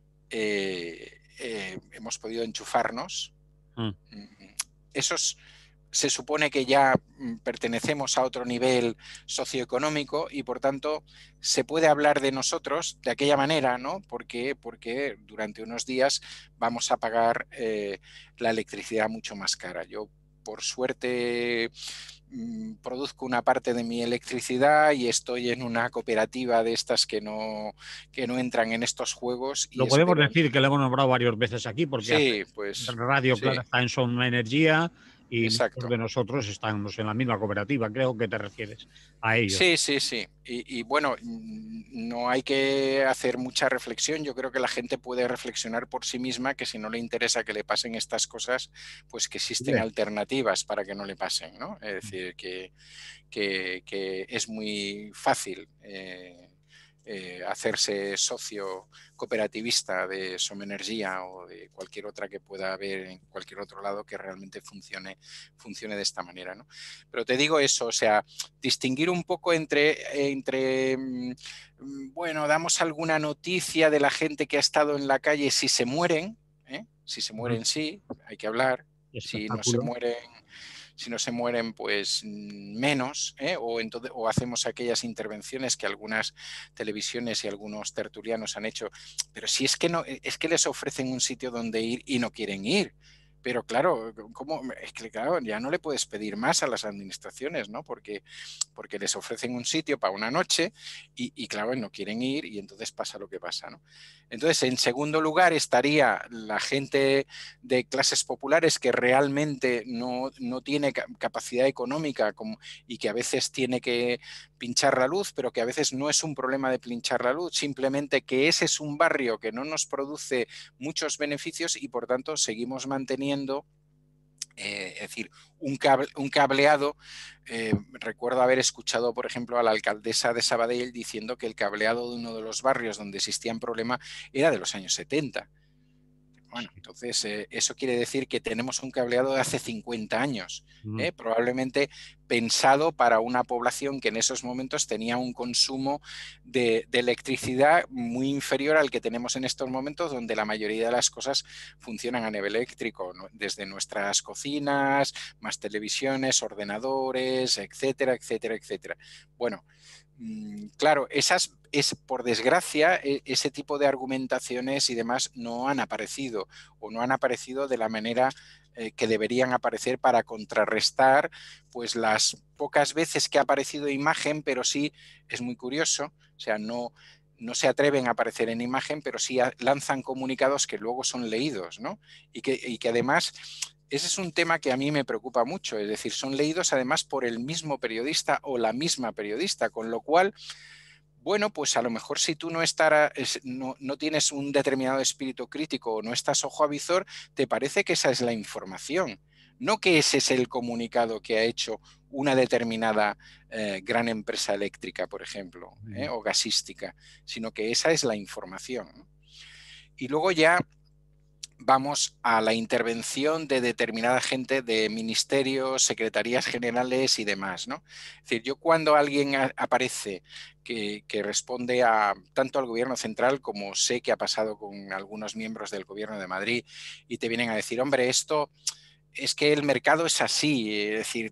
eh, eh, hemos podido enchufarnos, Mm. esos se supone que ya pertenecemos a otro nivel socioeconómico y por tanto se puede hablar de nosotros de aquella manera, ¿no? Porque, porque durante unos días vamos a pagar eh, la electricidad mucho más cara. Yo, por suerte, mmm, produzco una parte de mi electricidad y estoy en una cooperativa de estas que no, que no entran en estos juegos y Lo podemos espero... decir que le hemos nombrado varias veces aquí porque hace Sí, pues Radio sí. Clara está en Son Energía y muchos Exacto. de nosotros estamos en la misma cooperativa, creo que te refieres a ellos. Sí, sí, sí. Y, y, bueno, no hay que hacer mucha reflexión. Yo creo que la gente puede reflexionar por sí misma, que si no le interesa que le pasen estas cosas, pues que existen alternativas para que no le pasen, ¿no? Es decir, que, que, que es muy fácil eh, eh, hacerse socio cooperativista de Somenergia o de cualquier otra que pueda haber en cualquier otro lado que realmente funcione, funcione de esta manera, ¿no? Pero te digo eso, o sea, distinguir un poco entre, entre bueno, damos alguna noticia de la gente que ha estado en la calle si se mueren, ¿eh? Si se mueren sí, hay que hablar, si no se Espectáculo. mueren... Si no se mueren, pues menos, ¿eh? o, entonces, o hacemos aquellas intervenciones que algunas televisiones y algunos tertulianos han hecho, pero si es que, no, es que les ofrecen un sitio donde ir y no quieren ir, pero claro, ¿cómo? Es que claro, ya no le puedes pedir más a las administraciones, ¿no? Porque, porque les ofrecen un sitio para una noche y, y claro, no quieren ir y entonces pasa lo que pasa, ¿no? Entonces, en segundo lugar estaría la gente de clases populares que realmente no, no tiene capacidad económica como, y que a veces tiene que pinchar la luz, pero que a veces no es un problema de pinchar la luz, simplemente que ese es un barrio que no nos produce muchos beneficios y por tanto seguimos manteniendo, eh, es decir, un, cable, un cableado. Eh, recuerdo haber escuchado, por ejemplo, a la alcaldesa de Sabadell diciendo que el cableado de uno de los barrios donde existían problemas era de los años setenta. Bueno, entonces eh, eso quiere decir que tenemos un cableado de hace cincuenta años, ¿eh? Probablemente pensado para una población que en esos momentos tenía un consumo de, de electricidad muy inferior al que tenemos en estos momentos, donde la mayoría de las cosas funcionan a nivel eléctrico, ¿no? Desde nuestras cocinas, más televisiones, ordenadores, etcétera, etcétera, etcétera. Bueno, claro, esas, es, por desgracia, ese tipo de argumentaciones y demás no han aparecido o no han aparecido de la manera eh, que deberían aparecer para contrarrestar pues las pocas veces que ha aparecido imagen, pero sí es muy curioso, o sea, no, no se atreven a aparecer en imagen, pero sí lanzan comunicados que luego son leídos, ¿no? Y que, y que además ese es un tema que a mí me preocupa mucho, es decir, son leídos además por el mismo periodista o la misma periodista, con lo cual, bueno, pues a lo mejor si tú no, estará, no, no tienes un determinado espíritu crítico o no estás ojo a visor, te parece que esa es la información, no que ese es el comunicado que ha hecho una determinada eh, gran empresa eléctrica, por ejemplo, ¿eh? o gasística, sino que esa es la información, ¿no? Y luego ya vamos a la intervención de determinada gente de ministerios, secretarías generales y demás, ¿no? Es decir, yo cuando alguien a, aparece que, que responde a tanto al gobierno central como sé que ha pasado con algunos miembros del gobierno de Madrid y te vienen a decir, hombre, esto es que el mercado es así, es decir,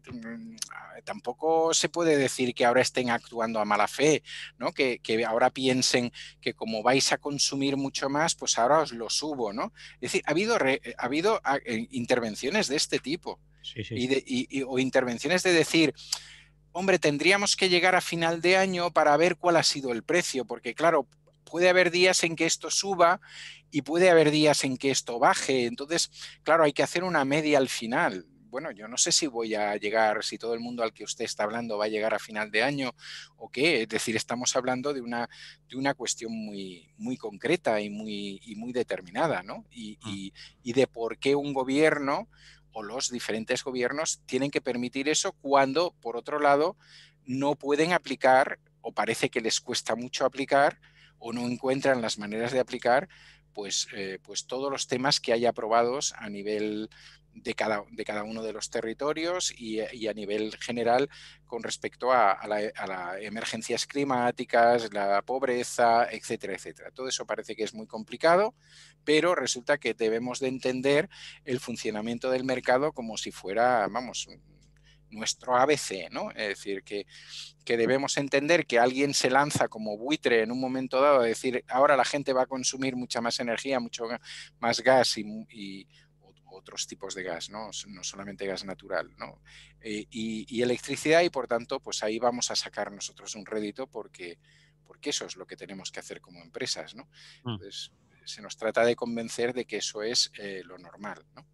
tampoco se puede decir que ahora estén actuando a mala fe, ¿no? Que, que ahora piensen que como vais a consumir mucho más, pues ahora os lo subo, ¿no? Es decir, ha habido, re, ha habido intervenciones de este tipo Sí, sí. y de, y, o intervenciones de decir, hombre, tendríamos que llegar a final de año para ver cuál ha sido el precio, porque claro, puede haber días en que esto suba y puede haber días en que esto baje. Entonces, claro, hay que hacer una media al final. Bueno, yo no sé si voy a llegar, si todo el mundo al que usted está hablando va a llegar a final de año o qué. Es decir, estamos hablando de una, de una cuestión muy, muy concreta y muy, y muy determinada, ¿no? Y, y, y de por qué un gobierno o los diferentes gobiernos tienen que permitir eso cuando, por otro lado, no pueden aplicar o parece que les cuesta mucho aplicar o no encuentran las maneras de aplicar pues, eh, pues todos los temas que hay aprobados a nivel de cada, de cada uno de los territorios y, y a nivel general con respecto a, a, la, a las emergencias climáticas, la pobreza, etcétera, etcétera. Todo eso parece que es muy complicado, pero resulta que debemos de entender el funcionamiento del mercado como si fuera, vamos, nuestro A B C, ¿no? Es decir, que, que debemos entender que alguien se lanza como buitre en un momento dado a decir, ahora la gente va a consumir mucha más energía, mucho más gas y, y otros tipos de gas, ¿no? No solamente gas natural, ¿no? Eh, y, y electricidad y por tanto, pues ahí vamos a sacar nosotros un rédito porque, porque eso es lo que tenemos que hacer como empresas, ¿no? Entonces, se nos trata de convencer de que eso es eh, lo normal, ¿no?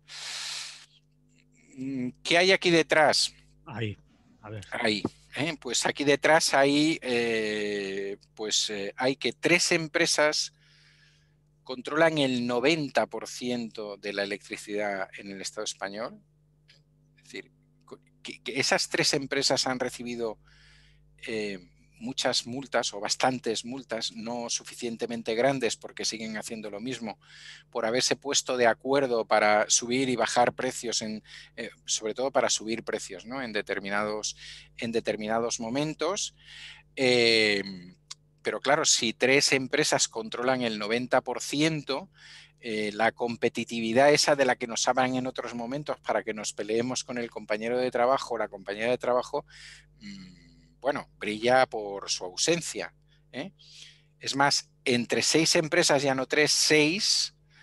¿Qué hay aquí detrás? Ahí, a ver. Ahí, ¿eh? Pues aquí detrás hay, eh, pues, eh, hay que tres empresas controlan el noventa por ciento de la electricidad en el Estado español. Es decir, que, que esas tres empresas han recibido eh, muchas multas o bastantes multas, no suficientemente grandes porque siguen haciendo lo mismo, por haberse puesto de acuerdo para subir y bajar precios, en, eh, sobre todo para subir precios, ¿no? en, determinados, en determinados momentos. Eh, pero claro, si tres empresas controlan el noventa por ciento, eh, la competitividad esa de la que nos hablan en otros momentos para que nos peleemos con el compañero de trabajo o la compañera de trabajo, mmm, bueno, brilla por su ausencia, ¿eh? Es más, entre seis empresas, ya no tres, seis,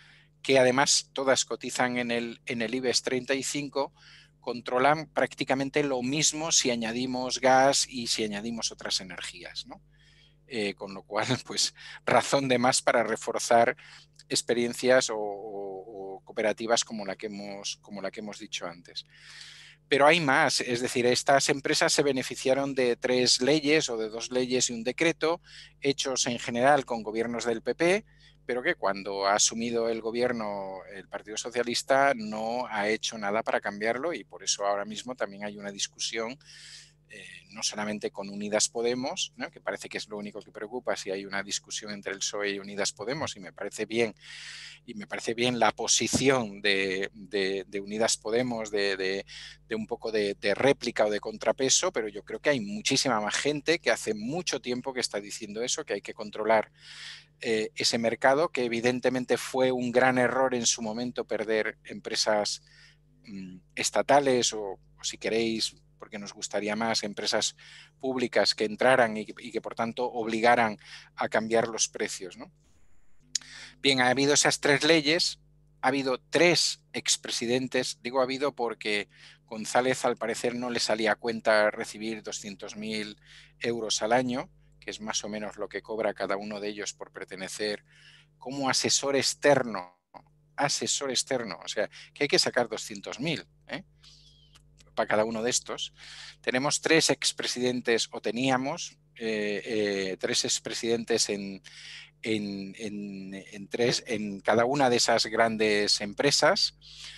que además todas cotizan en el, en el IBEX treinta y cinco, controlan prácticamente lo mismo si añadimos gas y si añadimos otras energías, ¿no? Eh, con lo cual, pues, razón de más para reforzar experiencias o, o, o cooperativas como la, que hemos, como la que hemos dicho antes. Pero hay más, es decir, estas empresas se beneficiaron de tres leyes o de dos leyes y un decreto, hechos en general con gobiernos del P P, pero que cuando ha asumido el gobierno el Partido Socialista no ha hecho nada para cambiarlo, y por eso ahora mismo también hay una discusión, eh, no solamente con Unidas Podemos, ¿no?, que parece que es lo único que preocupa si hay una discusión entre el P S O E y Unidas Podemos, y me parece bien, y me parece bien la posición de, de, de Unidas Podemos de, de, de un poco de, de réplica o de contrapeso, pero yo creo que hay muchísima más gente que hace mucho tiempo que está diciendo eso, que hay que controlar eh, ese mercado, que evidentemente fue un gran error en su momento perder empresas mmm, estatales o, o si queréis, porque nos gustaría más, empresas públicas que entraran y que, y que por tanto obligaran a cambiar los precios, ¿no? Bien, ha habido esas tres leyes, ha habido tres expresidentes, digo ha habido porque González al parecer no le salía a cuenta recibir doscientos mil euros al año, que es más o menos lo que cobra cada uno de ellos por pertenecer como asesor externo, asesor externo, o sea, que hay que sacar doscientos mil, ¿eh?, para cada uno de estos. Tenemos tres expresidentes, o teníamos eh, eh, tres expresidentes en, en, en, en, tres, en cada una de esas grandes empresas,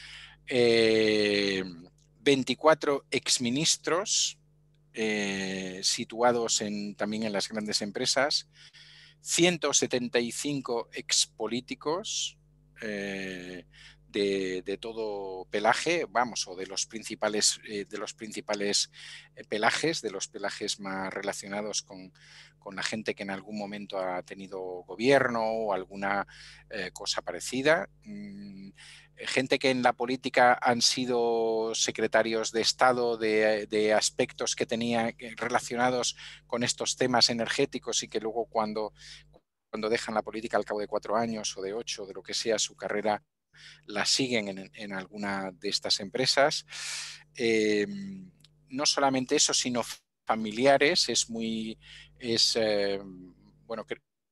eh, veinticuatro exministros eh, situados en, también en las grandes empresas, ciento setenta y cinco expolíticos eh, de, de todo pelaje, vamos, o de los principales, eh, de los principales pelajes, de los pelajes más relacionados con, con la gente que en algún momento ha tenido gobierno o alguna eh, cosa parecida. Mm, gente que en la política han sido secretarios de Estado de, de aspectos que tenían relacionados con estos temas energéticos y que luego cuando, cuando dejan la política al cabo de cuatro años o de ocho, de lo que sea, su carrera la siguen en, en alguna de estas empresas. Eh, no solamente eso, sino familiares. Es muy, es, eh, bueno,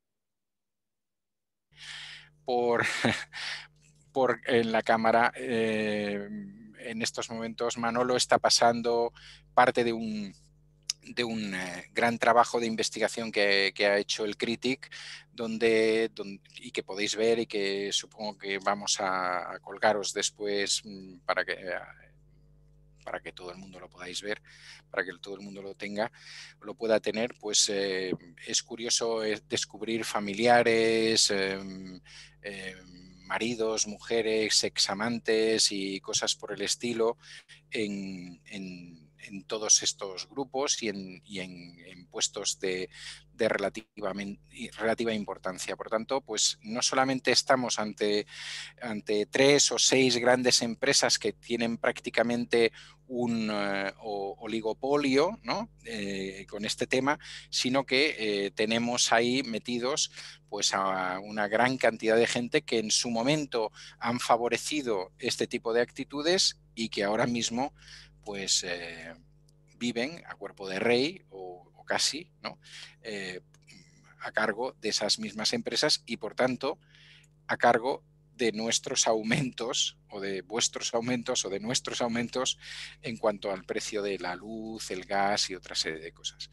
por, por en la cámara, eh, en estos momentos Manolo está pasando parte de un, de un eh, gran trabajo de investigación que, que ha hecho el Critic, donde, donde, y que podéis ver y que supongo que vamos a, a colgaros después para que, para que todo el mundo lo podáis ver, para que todo el mundo lo tenga, lo pueda tener. Pues eh, es curioso descubrir familiares, eh, eh, maridos, mujeres, examantes y cosas por el estilo en, en, en todos estos grupos y en, y en, en puestos de, de relativamente, relativa importancia. Por tanto, pues no solamente estamos ante, ante tres o seis grandes empresas que tienen prácticamente un uh, oligopolio, ¿no?, eh, con este tema, sino que eh, tenemos ahí metidos pues a una gran cantidad de gente que en su momento han favorecido este tipo de actitudes y que ahora mismo pues eh, viven a cuerpo de rey o, o casi, ¿no?, eh, a cargo de esas mismas empresas y por tanto a cargo de nuestros aumentos o de vuestros aumentos o de nuestros aumentos en cuanto al precio de la luz, el gas y otra serie de cosas.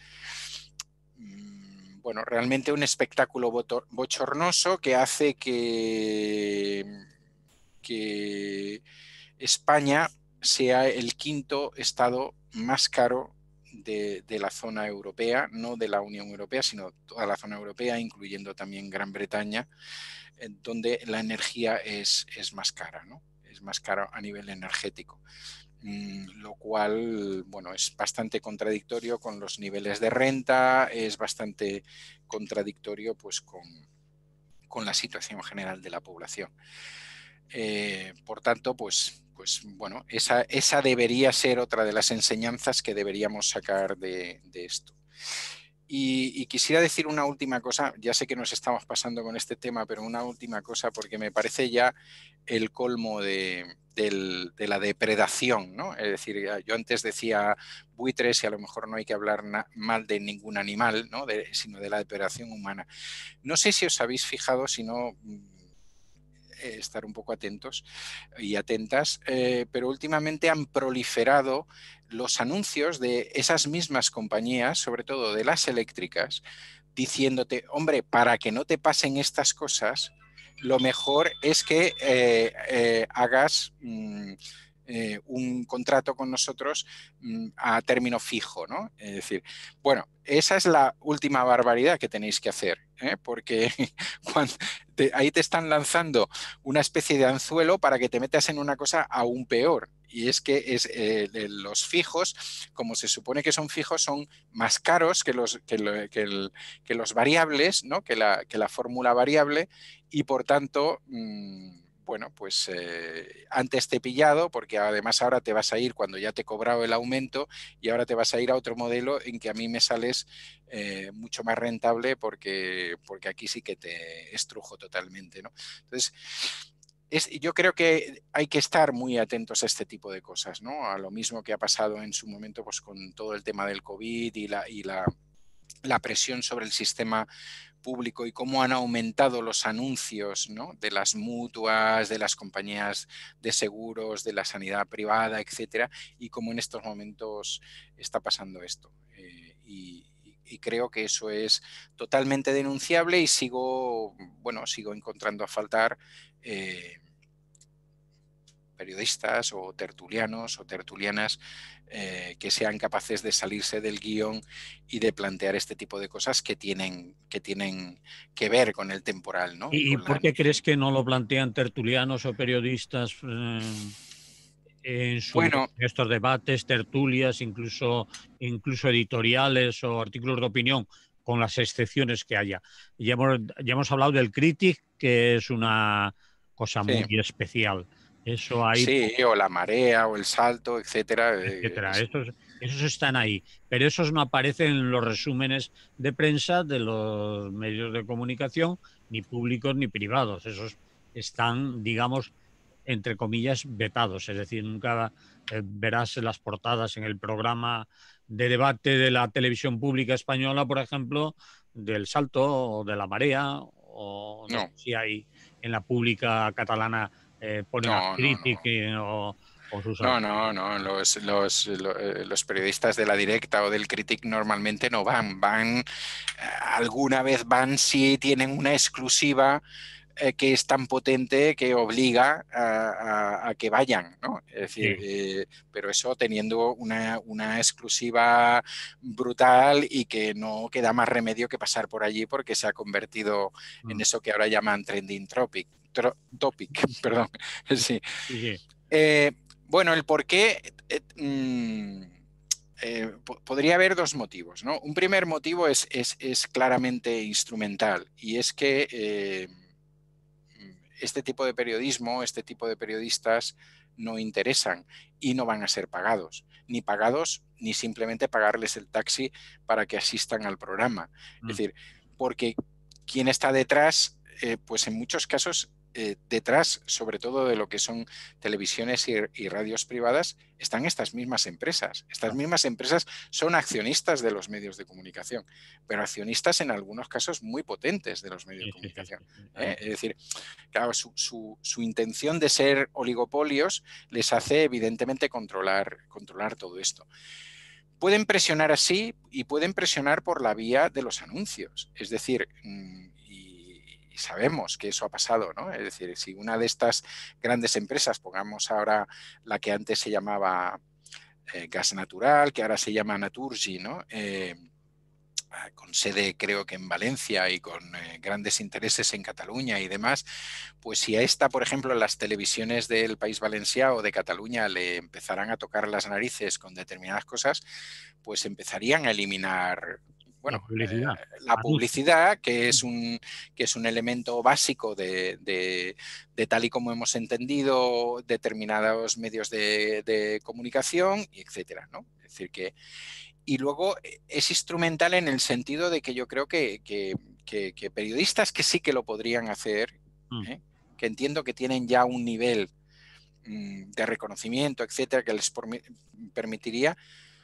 Bueno, realmente un espectáculo bochornoso que hace que, que España sea el quinto estado más caro de, de la zona europea, no de la Unión Europea, sino toda la zona europea, incluyendo también Gran Bretaña, donde la energía es, es más cara, ¿no? Es más cara a nivel energético. Mm, lo cual, bueno, es bastante contradictorio con los niveles de renta, es bastante contradictorio pues con, con la situación general de la población. Eh, por tanto, pues, pues bueno, esa, esa debería ser otra de las enseñanzas que deberíamos sacar de, de esto. Y, y quisiera decir una última cosa, ya sé que nos estamos pasando con este tema, pero una última cosa porque me parece ya el colmo de, del, de la depredación, ¿no? Es decir, yo antes decía buitres y a lo mejor no hay que hablar na, mal de ningún animal, ¿no? De, sino de la depredación humana. No sé si os habéis fijado, si no, eh, estar un poco atentos y atentas, eh, pero últimamente han proliferado los anuncios de esas mismas compañías, sobre todo de las eléctricas, diciéndote, hombre, para que no te pasen estas cosas, lo mejor es que eh, eh, hagas mmm, eh, un contrato con nosotros mmm, a término fijo, ¿no? Es decir, bueno, esa es la última barbaridad que tenéis que hacer, ¿eh? Porque cuando te, ahí te están lanzando una especie de anzuelo para que te metas en una cosa aún peor. Y es que es, eh, los fijos, como se supone que son fijos, son más caros que los, que lo, que el, que los variables, ¿no? que, la, que la fórmula variable, y por tanto, mmm, bueno, pues eh, antes te he pillado, porque además ahora te vas a ir cuando ya te he cobrado el aumento y ahora te vas a ir a otro modelo en que a mí me sales eh, mucho más rentable porque, porque aquí sí que te estrujo totalmente, ¿no? Entonces, es, yo creo que hay que estar muy atentos a este tipo de cosas, ¿no? A lo mismo que ha pasado en su momento pues, con todo el tema del COVID y la, y la, la presión sobre el sistema público y cómo han aumentado los anuncios, ¿no? De las mutuas, de las compañías de seguros, de la sanidad privada, etcétera, y cómo en estos momentos está pasando esto. Eh, y, y creo que eso es totalmente denunciable y sigo, bueno, sigo encontrando a faltar eh, periodistas o tertulianos o tertulianas eh, que sean capaces de salirse del guión y de plantear este tipo de cosas que tienen que, tienen que ver con el temporal, ¿no? Y ¿Y con por la... qué crees que no lo plantean tertulianos o periodistas eh, en su, Bueno, estos debates, tertulias, incluso, incluso editoriales o artículos de opinión, con las excepciones que haya? Ya hemos, ya hemos hablado del Critic, que es una cosa sí, muy especial. Eso hay, sí, o la marea o el salto, etcétera. Eh, etcétera. es, Esos, esos están ahí, pero esos no aparecen en los resúmenes de prensa de los medios de comunicación, ni públicos ni privados. Esos están, digamos, entre comillas, vetados. Es decir, nunca eh, verás las portadas en el programa de debate de la televisión pública española, por ejemplo, del Salto o de la Marea, o no sé no, si hay en la pública catalana, eh, ponen a no, no, Crític no. eh, o, o sus No, no, no. Los, los, los, periodistas de la Directa o del Critic normalmente no van. Van, alguna vez van si tienen una exclusiva eh, que es tan potente que obliga a, a, a que vayan, ¿no? Es decir, Sí. eh, pero eso teniendo una, una, exclusiva brutal y que no queda más remedio que pasar por allí porque se ha convertido en Mm. eso que ahora llaman trending topic. Tro, topic, perdón. Sí. Sí, sí. Eh, bueno, el por qué... Eh, mmm, eh, podría haber dos motivos, ¿no? Un primer motivo es, es, es claramente instrumental y es que eh, este tipo de periodismo, este tipo de periodistas no interesan y no van a ser pagados, ni pagados ni simplemente pagarles el taxi para que asistan al programa. Mm. Es decir, porque quien está detrás, eh, pues en muchos casos eh, detrás, sobre todo de lo que son televisiones y, y radios privadas, están estas mismas empresas. Estas mismas empresas son accionistas de los medios de comunicación, pero accionistas en algunos casos muy potentes de los medios Sí, de sí, sí, comunicación. sí. ¿eh? Es decir, claro, su, su, su, intención de ser oligopolios les hace evidentemente controlar, controlar todo esto. Pueden presionar así y pueden presionar por la vía de los anuncios. Es decir, y, y sabemos que eso ha pasado, ¿no? Es decir, si una de estas grandes empresas, pongamos ahora la que antes se llamaba eh, Gas Natural, que ahora se llama Naturgy, ¿no? Eh, con sede creo que en Valencia y con eh, grandes intereses en Cataluña y demás, pues si a esta, por ejemplo, las televisiones del País Valencià o de Cataluña le empezaran a tocar las narices con determinadas cosas, pues empezarían a eliminar La bueno, eh, publicidad. la Anuncios. publicidad, que es un, que es un elemento básico de, de, de tal y como hemos entendido determinados medios de, de comunicación, etcétera, ¿no? Es decir, que y luego es instrumental en el sentido de que yo creo que, que, que, que periodistas que sí que lo podrían hacer, Mm. ¿eh? Que entiendo que tienen ya un nivel mmm, de reconocimiento, etcétera, que les permitiría,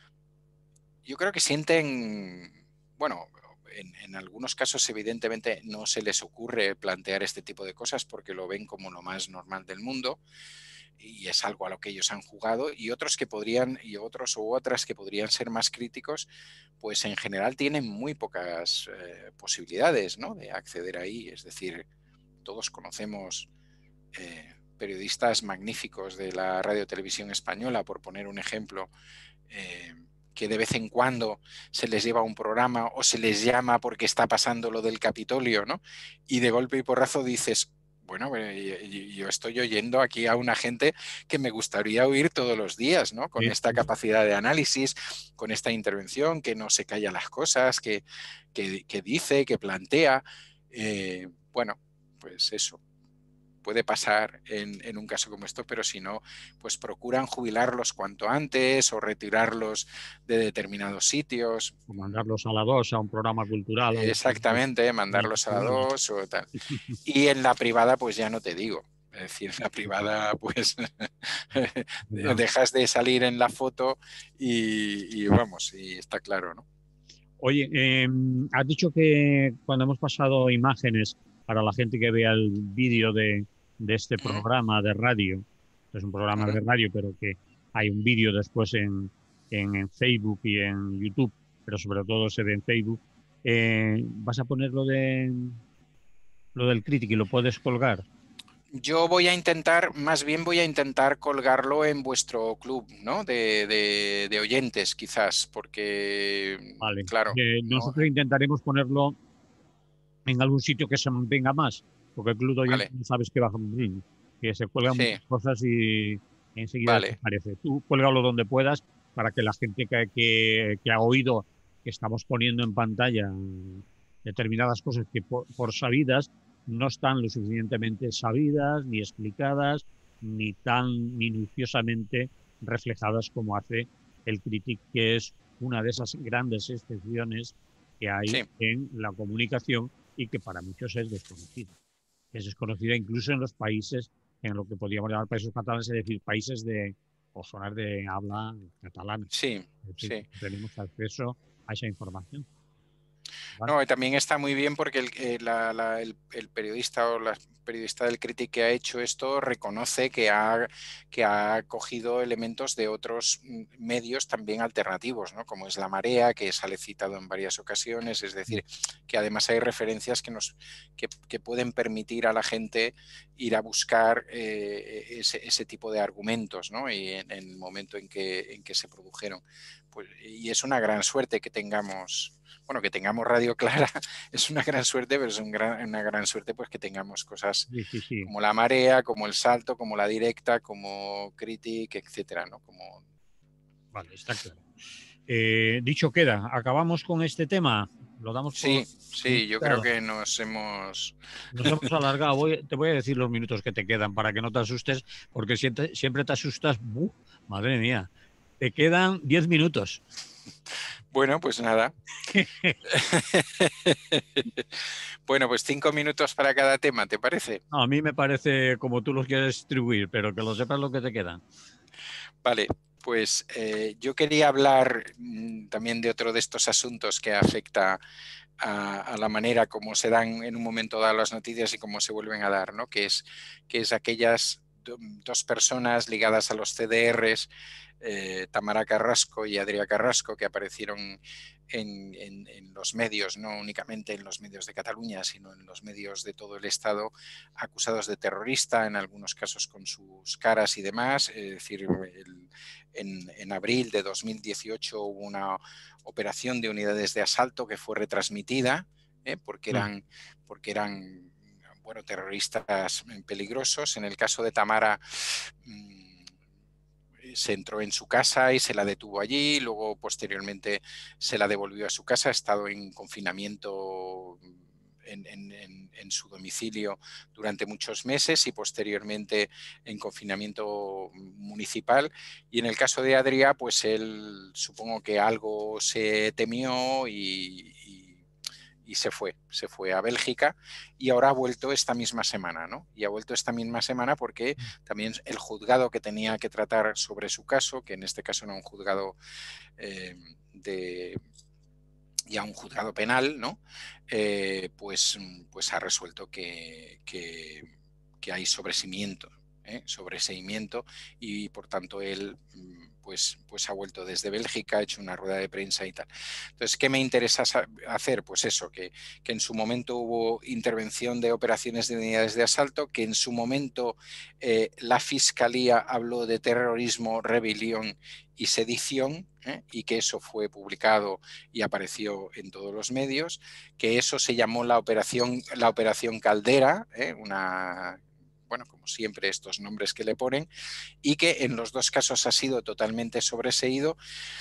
yo creo que sienten, bueno, en, en, algunos casos evidentemente no se les ocurre plantear este tipo de cosas porque lo ven como lo más normal del mundo y es algo a lo que ellos han jugado, y otros que podrían, y otros u otras que podrían ser más críticos, pues en general tienen muy pocas eh, posibilidades, ¿no?, de acceder ahí. Es decir, todos conocemos eh, periodistas magníficos de la radio televisión española, por poner un ejemplo, eh, que de vez en cuando se les lleva un programa o se les llama porque está pasando lo del Capitolio, ¿no? Y de golpe y porrazo dices, bueno, yo estoy oyendo aquí a una gente que me gustaría oír todos los días, ¿no? Con Sí, esta sí. capacidad de análisis, con esta intervención, que no se calla las cosas, que, que, que dice, que plantea. Eh, bueno, pues eso. Puede pasar en, en un caso como esto, pero si no, pues procuran jubilarlos cuanto antes o retirarlos de determinados sitios. O mandarlos a la dos, a un programa cultural. A Exactamente, mandarlos a la dos o tal. Y en la privada, pues ya no te digo. Es decir, en la privada, pues dejas de salir en la foto y, y vamos, y está claro, ¿no? Oye, eh, has dicho que cuando hemos pasado imágenes para la gente que vea el vídeo de, de este ¿Mm? programa de radio, es un programa ¿Mm? de radio, pero que hay un vídeo después en, en, en Facebook y en YouTube, pero sobre todo se ve en Facebook, eh, vas a poner lo, de, lo del crítico y lo puedes colgar. Yo voy a intentar, más bien voy a intentar colgarlo en vuestro club, ¿no? De, de, de oyentes, quizás, porque, Vale. claro, Eh, no, nosotros intentaremos ponerlo en algún sitio que se mantenga más, porque el club de oyentes vale, no sabes que baja un ring, que se cuelgan sí, muchas cosas y enseguida vale, desaparece. Tú cuélgalo donde puedas para que la gente que, que, que ha oído que estamos poniendo en pantalla determinadas cosas que por, por sabidas no están lo suficientemente sabidas, ni explicadas, ni tan minuciosamente reflejadas como hace el Critic, que es una de esas grandes excepciones que hay sí. en la comunicación y que para muchos es desconocida. Es desconocida incluso en los países, en lo que podríamos llamar países catalanes, es decir, países de o zonas de habla catalana. Sí, Es decir, sí. tenemos acceso a esa información. ¿Vale? No, y también está muy bien porque el, eh, la, la, el, el periodista o la periodista del Critic que ha hecho esto reconoce que ha, que ha cogido elementos de otros medios también alternativos, ¿no? Como es La Marea, que sale citado en varias ocasiones, es decir, que además hay referencias que, nos, que, que pueden permitir a la gente ir a buscar eh, ese, ese tipo de argumentos, ¿no? Y en, en el momento en que, en que se produjeron. Pues, y es una gran suerte que tengamos... Bueno, que tengamos Radio Clara es una gran suerte, pero es un gran, una gran suerte pues que tengamos cosas Sí, sí, sí. como La Marea, como El Salto, como La Directa, como Critic, etcétera, ¿no? Como... Vale, está claro. Eh, dicho queda, acabamos con este tema. Lo damos por Sí, sí, yo creo finiquitado. que nos hemos... Nos hemos alargado. Voy, te voy a decir los minutos que te quedan para que no te asustes, porque siempre, siempre te asustas. ¡Buh! Madre mía. Te quedan diez minutos. Bueno, pues nada. Bueno, pues cinco minutos para cada tema, ¿te parece? No, a mí me parece como tú los quieres distribuir, pero que lo sepas lo que te quedan. Vale, pues eh, yo quería hablar mmm, también de otro de estos asuntos que afecta a, a la manera como se dan en un momento dado las noticias y cómo se vuelven a dar, ¿no? Que es, que es aquellas do, dos personas ligadas a los C D Rs, eh, Tamara Carrasco y Adrià Carrasco, que aparecieron en, en, en, los medios, no únicamente en los medios de Cataluña, sino en los medios de todo el Estado, acusados de terrorista, en algunos casos con sus caras y demás. Es decir, el, en, en abril de dos mil dieciocho hubo una operación de unidades de asalto que fue retransmitida, ¿eh? porque eran, porque eran bueno, terroristas peligrosos. En el caso de Tamara, mmm, se entró en su casa y se la detuvo allí, luego posteriormente se la devolvió a su casa, ha estado en confinamiento en, en, en, en su domicilio durante muchos meses y posteriormente en confinamiento municipal. Y en el caso de Adrià, pues él supongo que algo se temió y, y, y se fue, se fue a Bélgica y ahora ha vuelto esta misma semana, ¿no? Y ha vuelto esta misma semana porque también el juzgado que tenía que tratar sobre su caso, que en este caso no un juzgado eh, de... ya un juzgado penal, ¿no? Eh, pues, pues ha resuelto que, que, que hay sobreseimiento, ¿eh? sobreseimiento y por tanto él pues, pues ha vuelto desde Bélgica, ha hecho una rueda de prensa y tal. Entonces, ¿qué me interesa hacer? Pues eso, que, que en su momento hubo intervención de operaciones de unidades de asalto, que en su momento eh, la Fiscalía habló de terrorismo, rebelión y sedición, ¿eh? y que eso fue publicado y apareció en todos los medios, que eso se llamó la operación, la operación Caldera, ¿eh? una, bueno, como siempre estos nombres que le ponen, y que en los dos casos ha sido totalmente sobreseído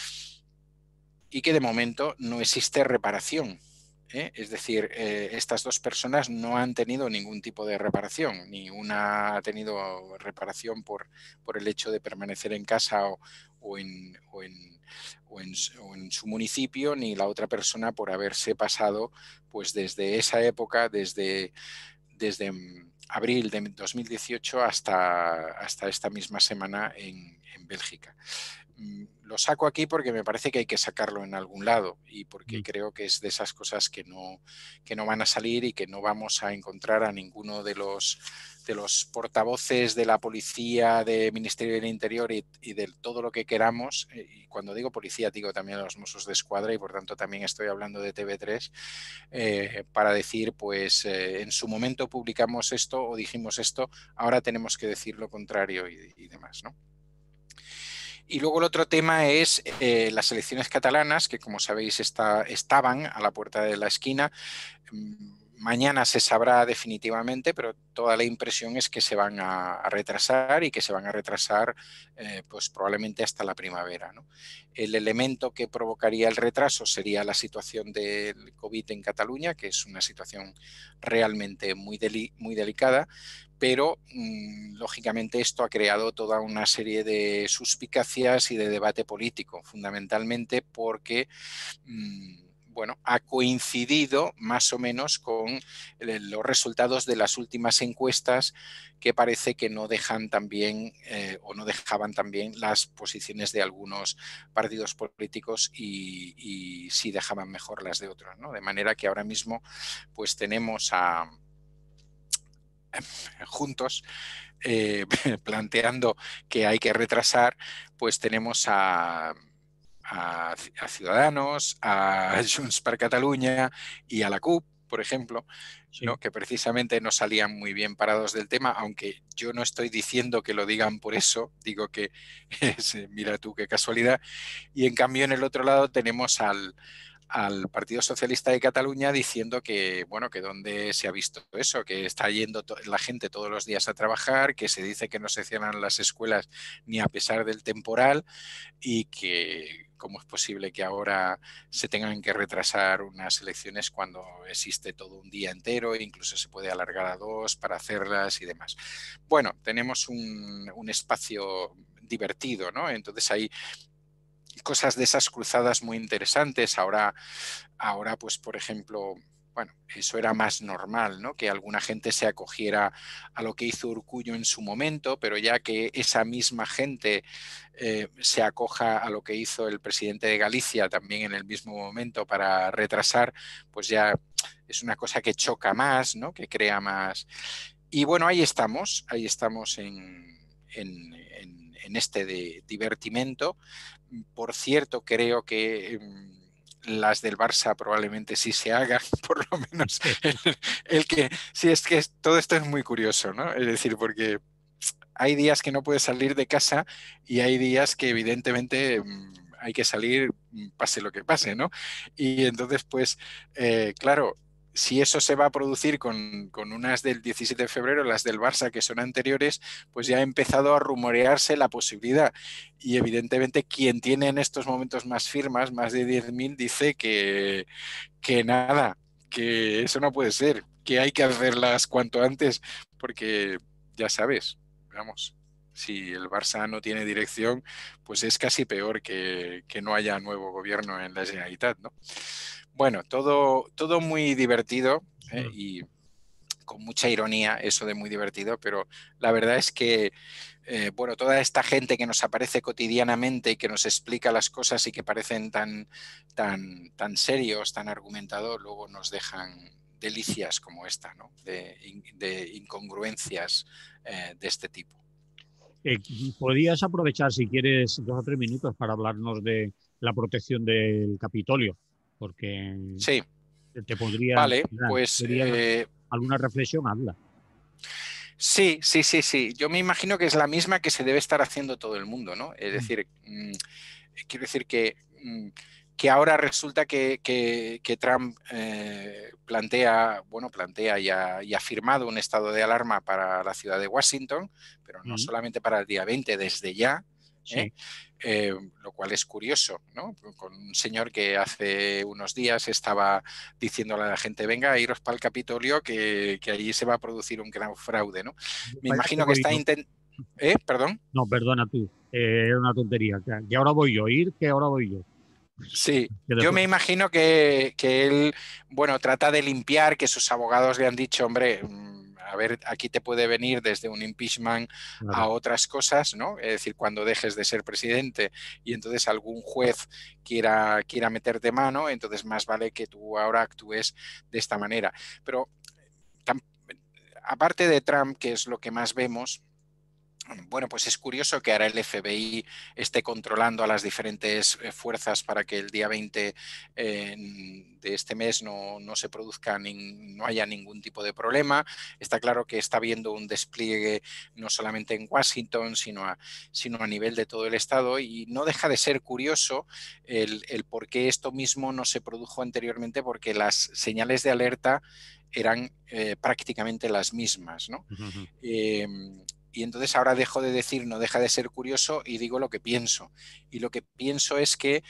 y que de momento no existe reparación. ¿Eh? Es decir, eh, estas dos personas no han tenido ningún tipo de reparación, ni una ha tenido reparación por, por el hecho de permanecer en casa o, o, en, o, en, o, en, o en su municipio, ni la otra persona por haberse pasado pues desde esa época, desde, desde abril de dos mil dieciocho hasta, hasta esta misma semana en, en Bélgica. Lo saco aquí porque me parece que hay que sacarlo en algún lado y porque creo que es de esas cosas que no, que no van a salir y que no vamos a encontrar a ninguno de los, de los portavoces de la policía, del Ministerio del Interior y, y de todo lo que queramos. Y cuando digo policía digo también a los Mossos de Escuadra y por tanto también estoy hablando de T V tres eh, para decir pues eh, en su momento publicamos esto o dijimos esto, ahora tenemos que decir lo contrario y, y demás, ¿no? Y luego el otro tema es eh, las elecciones catalanas, que como sabéis está, estaban a la puerta de la esquina. Mañana se sabrá definitivamente, pero toda la impresión es que se van a, a retrasar y que se van a retrasar eh, pues probablemente hasta la primavera, ¿no? El elemento que provocaría el retraso sería la situación del COVID en Cataluña, que es una situación realmente muy, deli muy delicada, pero mmm, lógicamente esto ha creado toda una serie de suspicacias y de debate político, fundamentalmente porque mmm, bueno, ha coincidido más o menos con los resultados de las últimas encuestas que parece que no dejan también eh, o no dejaban también las posiciones de algunos partidos políticos y, y sí dejaban mejor las de otros, ¿no? De manera que ahora mismo pues tenemos a juntos eh, planteando que hay que retrasar, pues tenemos a, a, a Ciudadanos, a Junts per Catalunya y a la C U P, por ejemplo, sí. ¿no? Que precisamente no salían muy bien parados del tema, aunque yo no estoy diciendo que lo digan por eso, digo que es, mira tú qué casualidad, y en cambio en el otro lado tenemos al al Partido Socialista de Cataluña diciendo que, bueno, que dónde se ha visto eso, que está yendo la gente todos los días a trabajar, que se dice que no se cierran las escuelas ni a pesar del temporal y que cómo es posible que ahora se tengan que retrasar unas elecciones cuando existe todo un día entero e incluso se puede alargar a dos para hacerlas y demás. Bueno, tenemos un, un espacio divertido, ¿no? Entonces hay cosas de esas cruzadas muy interesantes. Ahora, ahora pues, por ejemplo, bueno, eso era más normal, ¿no? Que alguna gente se acogiera a lo que hizo Urkullu en su momento, pero ya que esa misma gente eh, se acoja a lo que hizo el presidente de Galicia también en el mismo momento para retrasar, pues ya es una cosa que choca más, ¿no? Que crea más. Y bueno, ahí estamos, ahí estamos en, en, en, en este de divertimento. Por cierto, creo que las del Barça probablemente sí se hagan, por lo menos el, el que... Sí, es que es, todo esto es muy curioso, ¿no? Es decir, porque hay días que no puedes salir de casa y hay días que evidentemente hay que salir pase lo que pase, ¿no? Y entonces, pues, eh, claro, si eso se va a producir con, con unas del diecisiete de febrero, las del Barça que son anteriores, pues ya ha empezado a rumorearse la posibilidad. Y evidentemente quien tiene en estos momentos más firmas, más de diez mil, dice que, que nada, que eso no puede ser, que hay que hacerlas cuanto antes, porque ya sabes, vamos, si el Barça no tiene dirección, pues es casi peor que, que no haya nuevo gobierno en la Generalitat, ¿no? Bueno, todo, todo muy divertido, ¿eh? Y con mucha ironía, eso de muy divertido, pero la verdad es que, eh, bueno, toda esta gente que nos aparece cotidianamente y que nos explica las cosas y que parecen tan, tan, tan serios, tan argumentados, luego nos dejan delicias como esta, ¿no? De, de incongruencias eh, de este tipo. Eh, podrías aprovechar, si quieres, dos o tres minutos para hablarnos de la protección del Capitolio, porque Sí, te podría, vale, pues sería eh, alguna reflexión, hazla. sí, sí, sí, sí. Yo me imagino que es la misma que se debe estar haciendo todo el mundo, ¿no? Es decir, mmm, quiero decir que, mmm, que ahora resulta que, que, que Trump eh, plantea, bueno, plantea y ha, y ha firmado un estado de alarma para la ciudad de Washington, pero no Mm, solamente para el día veinte, desde ya, ¿eh? sí. Eh, lo cual es curioso, ¿no? Con un señor que hace unos días estaba diciéndole a la gente, venga, iros para el Capitolio, que, que allí se va a producir un gran fraude, ¿no? Me Vaya que imagino que voy está yo. intentando... ¿Eh? ¿Perdón? No, perdona tú. Eh, era una tontería. Que, que ahora voy yo. Ir, que ahora voy yo. Sí, Que yo después, me imagino que, que él, bueno, trata de limpiar, que sus abogados le han dicho, hombre, mm, a ver, aquí te puede venir desde un impeachment claro. a otras cosas, ¿no? Es decir, cuando dejes de ser presidente y entonces algún juez quiera, quiera meterte mano, entonces más vale que tú ahora actúes de esta manera. Pero tam- aparte de Trump, que es lo que más vemos, bueno, pues es curioso que ahora el F B I esté controlando a las diferentes eh, fuerzas para que el día veinte eh, de este mes no, no se produzca, ni, no haya ningún tipo de problema. Está claro que está habiendo un despliegue no solamente en Washington, sino a, sino a nivel de todo el estado, y no deja de ser curioso el, el por qué esto mismo no se produjo anteriormente, porque las señales de alerta eran eh, prácticamente las mismas, ¿no? Ujú. Eh, y entonces ahora dejo de decir, no deja de ser curioso y digo lo que pienso. Y lo que pienso es que,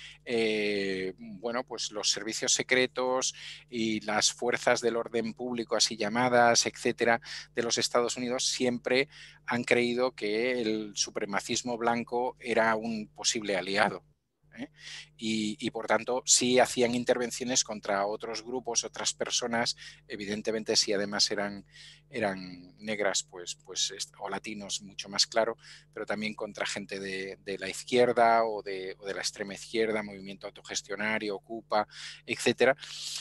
eh, bueno, pues los servicios secretos y las fuerzas del orden público, así llamadas, etcétera, de los Estados Unidos siempre han creído que el supremacismo blanco era un posible aliado. ¿eh? Y, y, por tanto sí hacían intervenciones contra otros grupos, otras personas, evidentemente si además eran, eran negras pues, pues, o latinos, mucho más claro, pero también contra gente de, de la izquierda o de, o de la extrema izquierda, movimiento autogestionario, Ocupa, etcétera.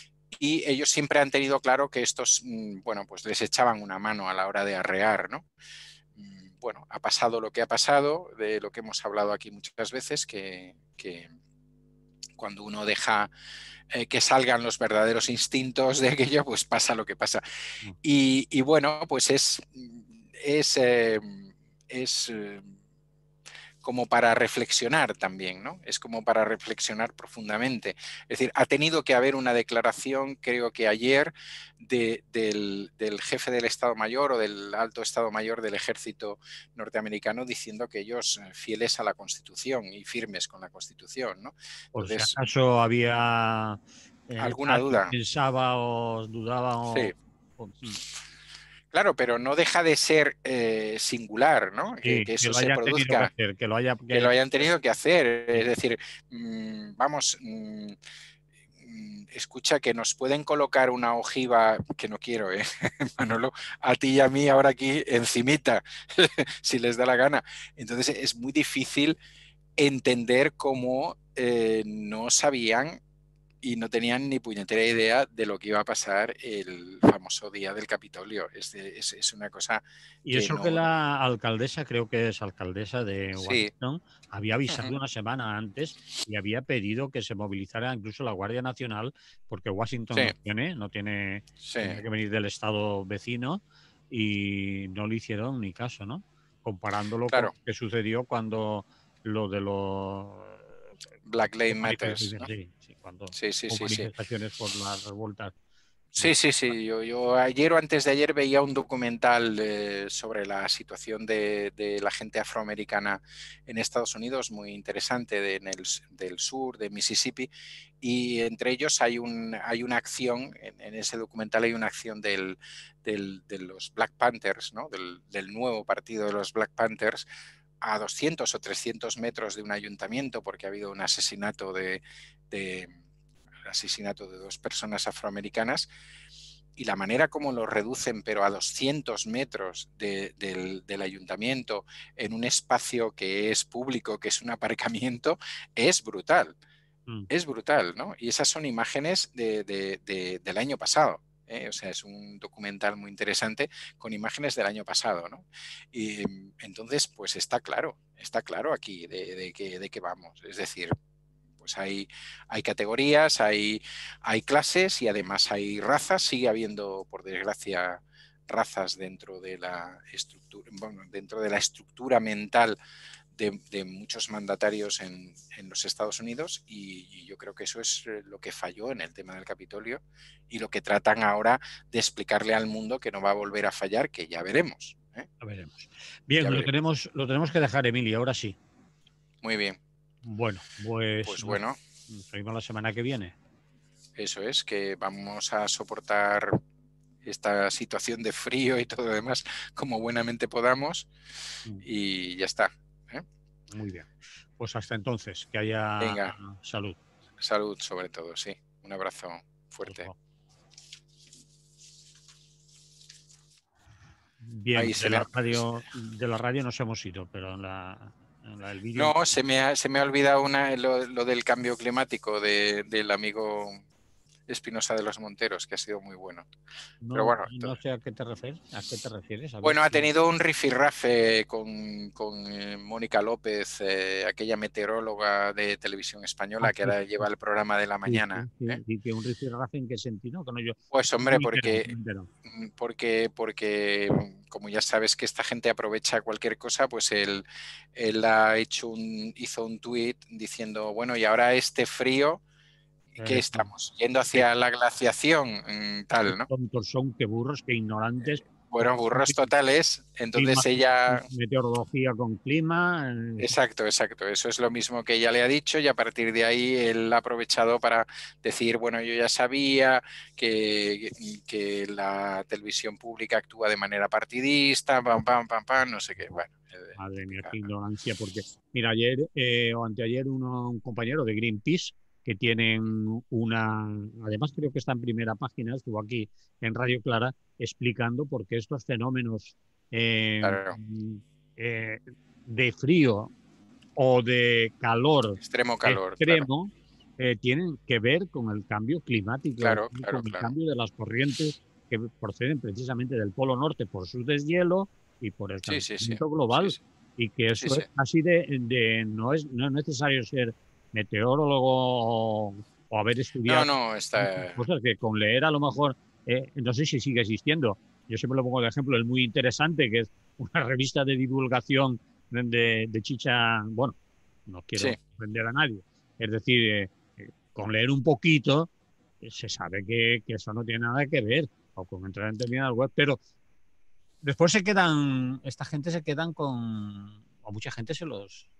Y ellos siempre han tenido claro que estos, bueno, pues les echaban una mano a la hora de arrear, ¿no? Bueno, ha pasado lo que ha pasado, de lo que hemos hablado aquí muchas veces, que, que cuando uno deja eh, que salgan los verdaderos instintos de aquello, pues pasa lo que pasa. Y, y bueno, pues es, es, eh, es eh, como para reflexionar también, ¿no? Es como para reflexionar profundamente. Es decir, ha tenido que haber una declaración, creo que ayer, de, del, del jefe del Estado Mayor o del alto Estado Mayor del Ejército norteamericano diciendo que ellos fieles a la Constitución y firmes con la Constitución, ¿no? Por si Entonces, acaso había eh, ¿alguna alguien duda? pensaba o dudaba o, Sí. o- mm, Claro, pero no deja de ser eh, singular, ¿no? Que, sí, que que eso lo se hayan tenido que produzca, hacer, que lo haya que que haya lo hayan tenido tenido que hacer. que Es decir, mmm, vamos, mmm, escucha, que nos pueden colocar una ojiva, que no quiero, ¿eh? Manolo, a ti y a mí ahora aquí encimita, si les da la gana. Entonces es muy difícil entender cómo eh, no sabían y no tenían ni puñetera idea de lo que iba a pasar el famoso día del Capitolio. Es, de, es, es una cosa Y que eso que no... la alcaldesa, creo que es alcaldesa de Sí. Washington, había avisado una semana antes y había pedido que se movilizara incluso la Guardia Nacional, porque Washington Sí, no tiene, no tiene, sí, tenía que venir del estado vecino y no le hicieron ni caso, ¿no? Comparándolo con claro. lo que sucedió cuando lo de los Black cuando Lives hubo Matters, manifestaciones, ¿no? sí, sí, cuando Sí, sí, hubo sí, sí. manifestaciones por las revueltas. Sí, sí, sí. Yo, yo ayer o antes de ayer veía un documental eh, sobre la situación de, de la gente afroamericana en Estados Unidos, muy interesante, de- en el, s- del sur, de Mississippi, y entre ellos hay, un, hay una acción, en, en ese documental hay una acción del, del- de los Black Panthers, ¿no? Del, del nuevo partido de los Black Panthers, a doscientos o trescientos metros de un ayuntamiento, porque ha habido un asesinato de, de asesinato de dos personas afroamericanas, y la manera como lo reducen, pero a doscientos metros de, del, del ayuntamiento, en un espacio que es público, que es un aparcamiento, es brutal. Mm. Es brutal, ¿no? Y esas son imágenes de, de, de, del año pasado. ¿eh? O sea, es un documental muy interesante con imágenes del año pasado, ¿no? Y entonces, pues está claro, está claro aquí de, de, que, de que vamos. Es decir, pues hay, hay categorías, hay, hay clases y además hay razas. Sigue habiendo, por desgracia, razas dentro de la estructura, bueno, dentro de la estructura mental de, de muchos mandatarios en, en, los Estados Unidos, y, y yo creo que eso es lo que falló en el tema del Capitolio y lo que tratan ahora de explicarle al mundo que no va a volver a fallar, que ya veremos. ¿eh? Ya veremos. Ya Bien, lo veremos. tenemos, lo tenemos que dejar, Emilio, ahora sí. Muy bien. Bueno, pues Pues nos, bueno, nos vemos la semana que viene. eso es, que vamos a soportar esta situación de frío y todo lo demás como buenamente podamos, Mm. y ya está. ¿eh? Muy bien. Pues hasta entonces, que haya Venga, salud. salud sobre todo, sí. Un abrazo Hasta fuerte. luego. Bien, Ahí de se me la ha, radio, de la radio nos hemos ido, pero en la, en la del vídeo no, se me ha, se me ha olvidado una, lo, lo del cambio climático de, del amigo Espinosa de los Monteros, que ha sido muy bueno. Pero no, bueno, no sé a qué te refieres. ¿A qué te refieres? A ver. bueno, ha tenido un rifirrafe con, con eh, Mónica López, eh, aquella meteoróloga de televisión Ah, española que sí, ahora lleva el programa de la sí, mañana. sí, ¿eh? sí, sí, que un rifirrafe en qué sentido, que no yo. Pues No hombre, me he enterado, no me porque, he enterado. porque, porque como ya sabes que esta gente aprovecha cualquier cosa, pues él, él ha hecho un, hizo un tuit diciendo, bueno, y ahora este frío, ¿qué Eh, estamos? ¿Yendo qué, hacia la glaciación? Mm, qué Tal, ¿no? tontos son, qué burros, qué ignorantes. Bueno, burros totales. Clima, Entonces ella, meteorología con clima. eh, exacto, exacto, eso es lo mismo que ella le ha dicho, y a partir de ahí él ha aprovechado para decir, bueno, yo ya sabía que, que la televisión pública actúa de manera partidista, pam, pam, pam, pam, no sé qué. Bueno, Madre mía, eh, qué ignorancia, porque, mira, ayer eh, o anteayer uno, un compañero de Greenpeace que tienen una, además creo que está en primera página, estuvo aquí en Radio Clara explicando por qué estos fenómenos eh, claro, eh, de frío o de calor extremo calor, claro, extremo eh, tienen que ver con el cambio climático, claro, con claro, el claro. cambio de las corrientes que proceden precisamente del Polo Norte por su deshielo y por el Sí, sí, sí, calentamiento sí, global. sí, Y que sí, eso sí. es así de, de no, es, no es necesario ser meteorólogo o, o haber No, estudiado no, muchas está, cosas que con leer a lo mejor, eh, no sé si sigue existiendo. Yo siempre lo pongo de ejemplo, es muy interesante, que es una revista de divulgación de, de chicha, bueno, no quiero sí. ofender a nadie. Es decir, eh, eh, con leer un poquito eh, se sabe que, que, eso no tiene nada que ver, o con entrar en determinadas web, pero después se quedan, esta gente se quedan con, o mucha gente se los,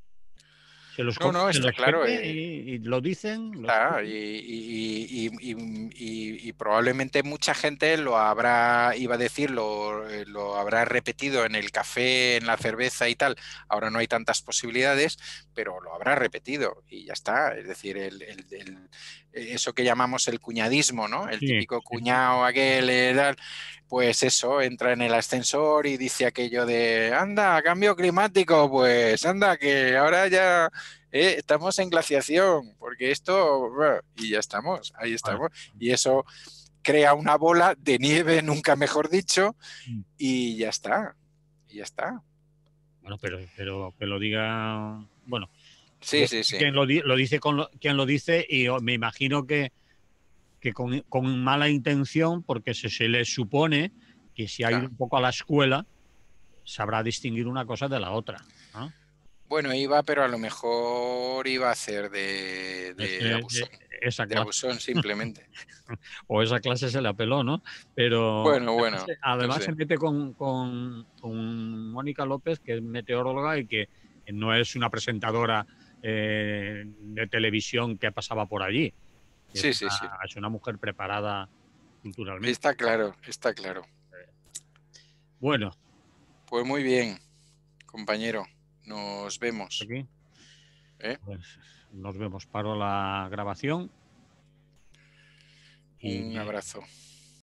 se los No, come, no, se está los claro. cree eh, y, y lo dicen, lo Está, y, escriben. y- y- y- y- y probablemente mucha gente lo habrá, iba a decir, lo, eh, lo habrá repetido en el café, en la cerveza y tal. Ahora no hay tantas posibilidades, pero lo habrá repetido y ya está. Es decir, el- el- el- eso que llamamos el cuñadismo, ¿no? El Sí, típico sí, cuñado aquel, eh, tal, pues eso, entra en el ascensor y dice aquello de, anda, cambio climático, pues anda, que ahora ya eh, estamos en glaciación, porque esto, bueno, y ya estamos, ahí vale. estamos. Y eso crea una bola de nieve, nunca mejor dicho, y ya está, y ya está. Bueno, pero, pero que lo diga, bueno, Sí, sí, sí, quien lo, di, lo dice con lo, quien lo dice y yo me imagino que, que con, con, mala intención porque se, se le supone que si ha ido claro. un poco a la escuela sabrá distinguir una cosa de la otra, ¿no? Bueno, iba, pero a lo mejor iba a hacer de, Es de que, abusón. esa de clase. abusón simplemente. O esa clase se la peló, ¿no? Pero Bueno, además, bueno, se- no además se sé. mete con, con, con Mónica López, que es meteoróloga y que no es una presentadora eh, de televisión que pasaba por allí. Es Sí, sí, una, sí. es una mujer preparada culturalmente. Está claro, está claro. Bueno, Pues muy bien, compañero. Nos vemos. aquí ¿Eh? pues, nos vemos. Paro la grabación y Un abrazo.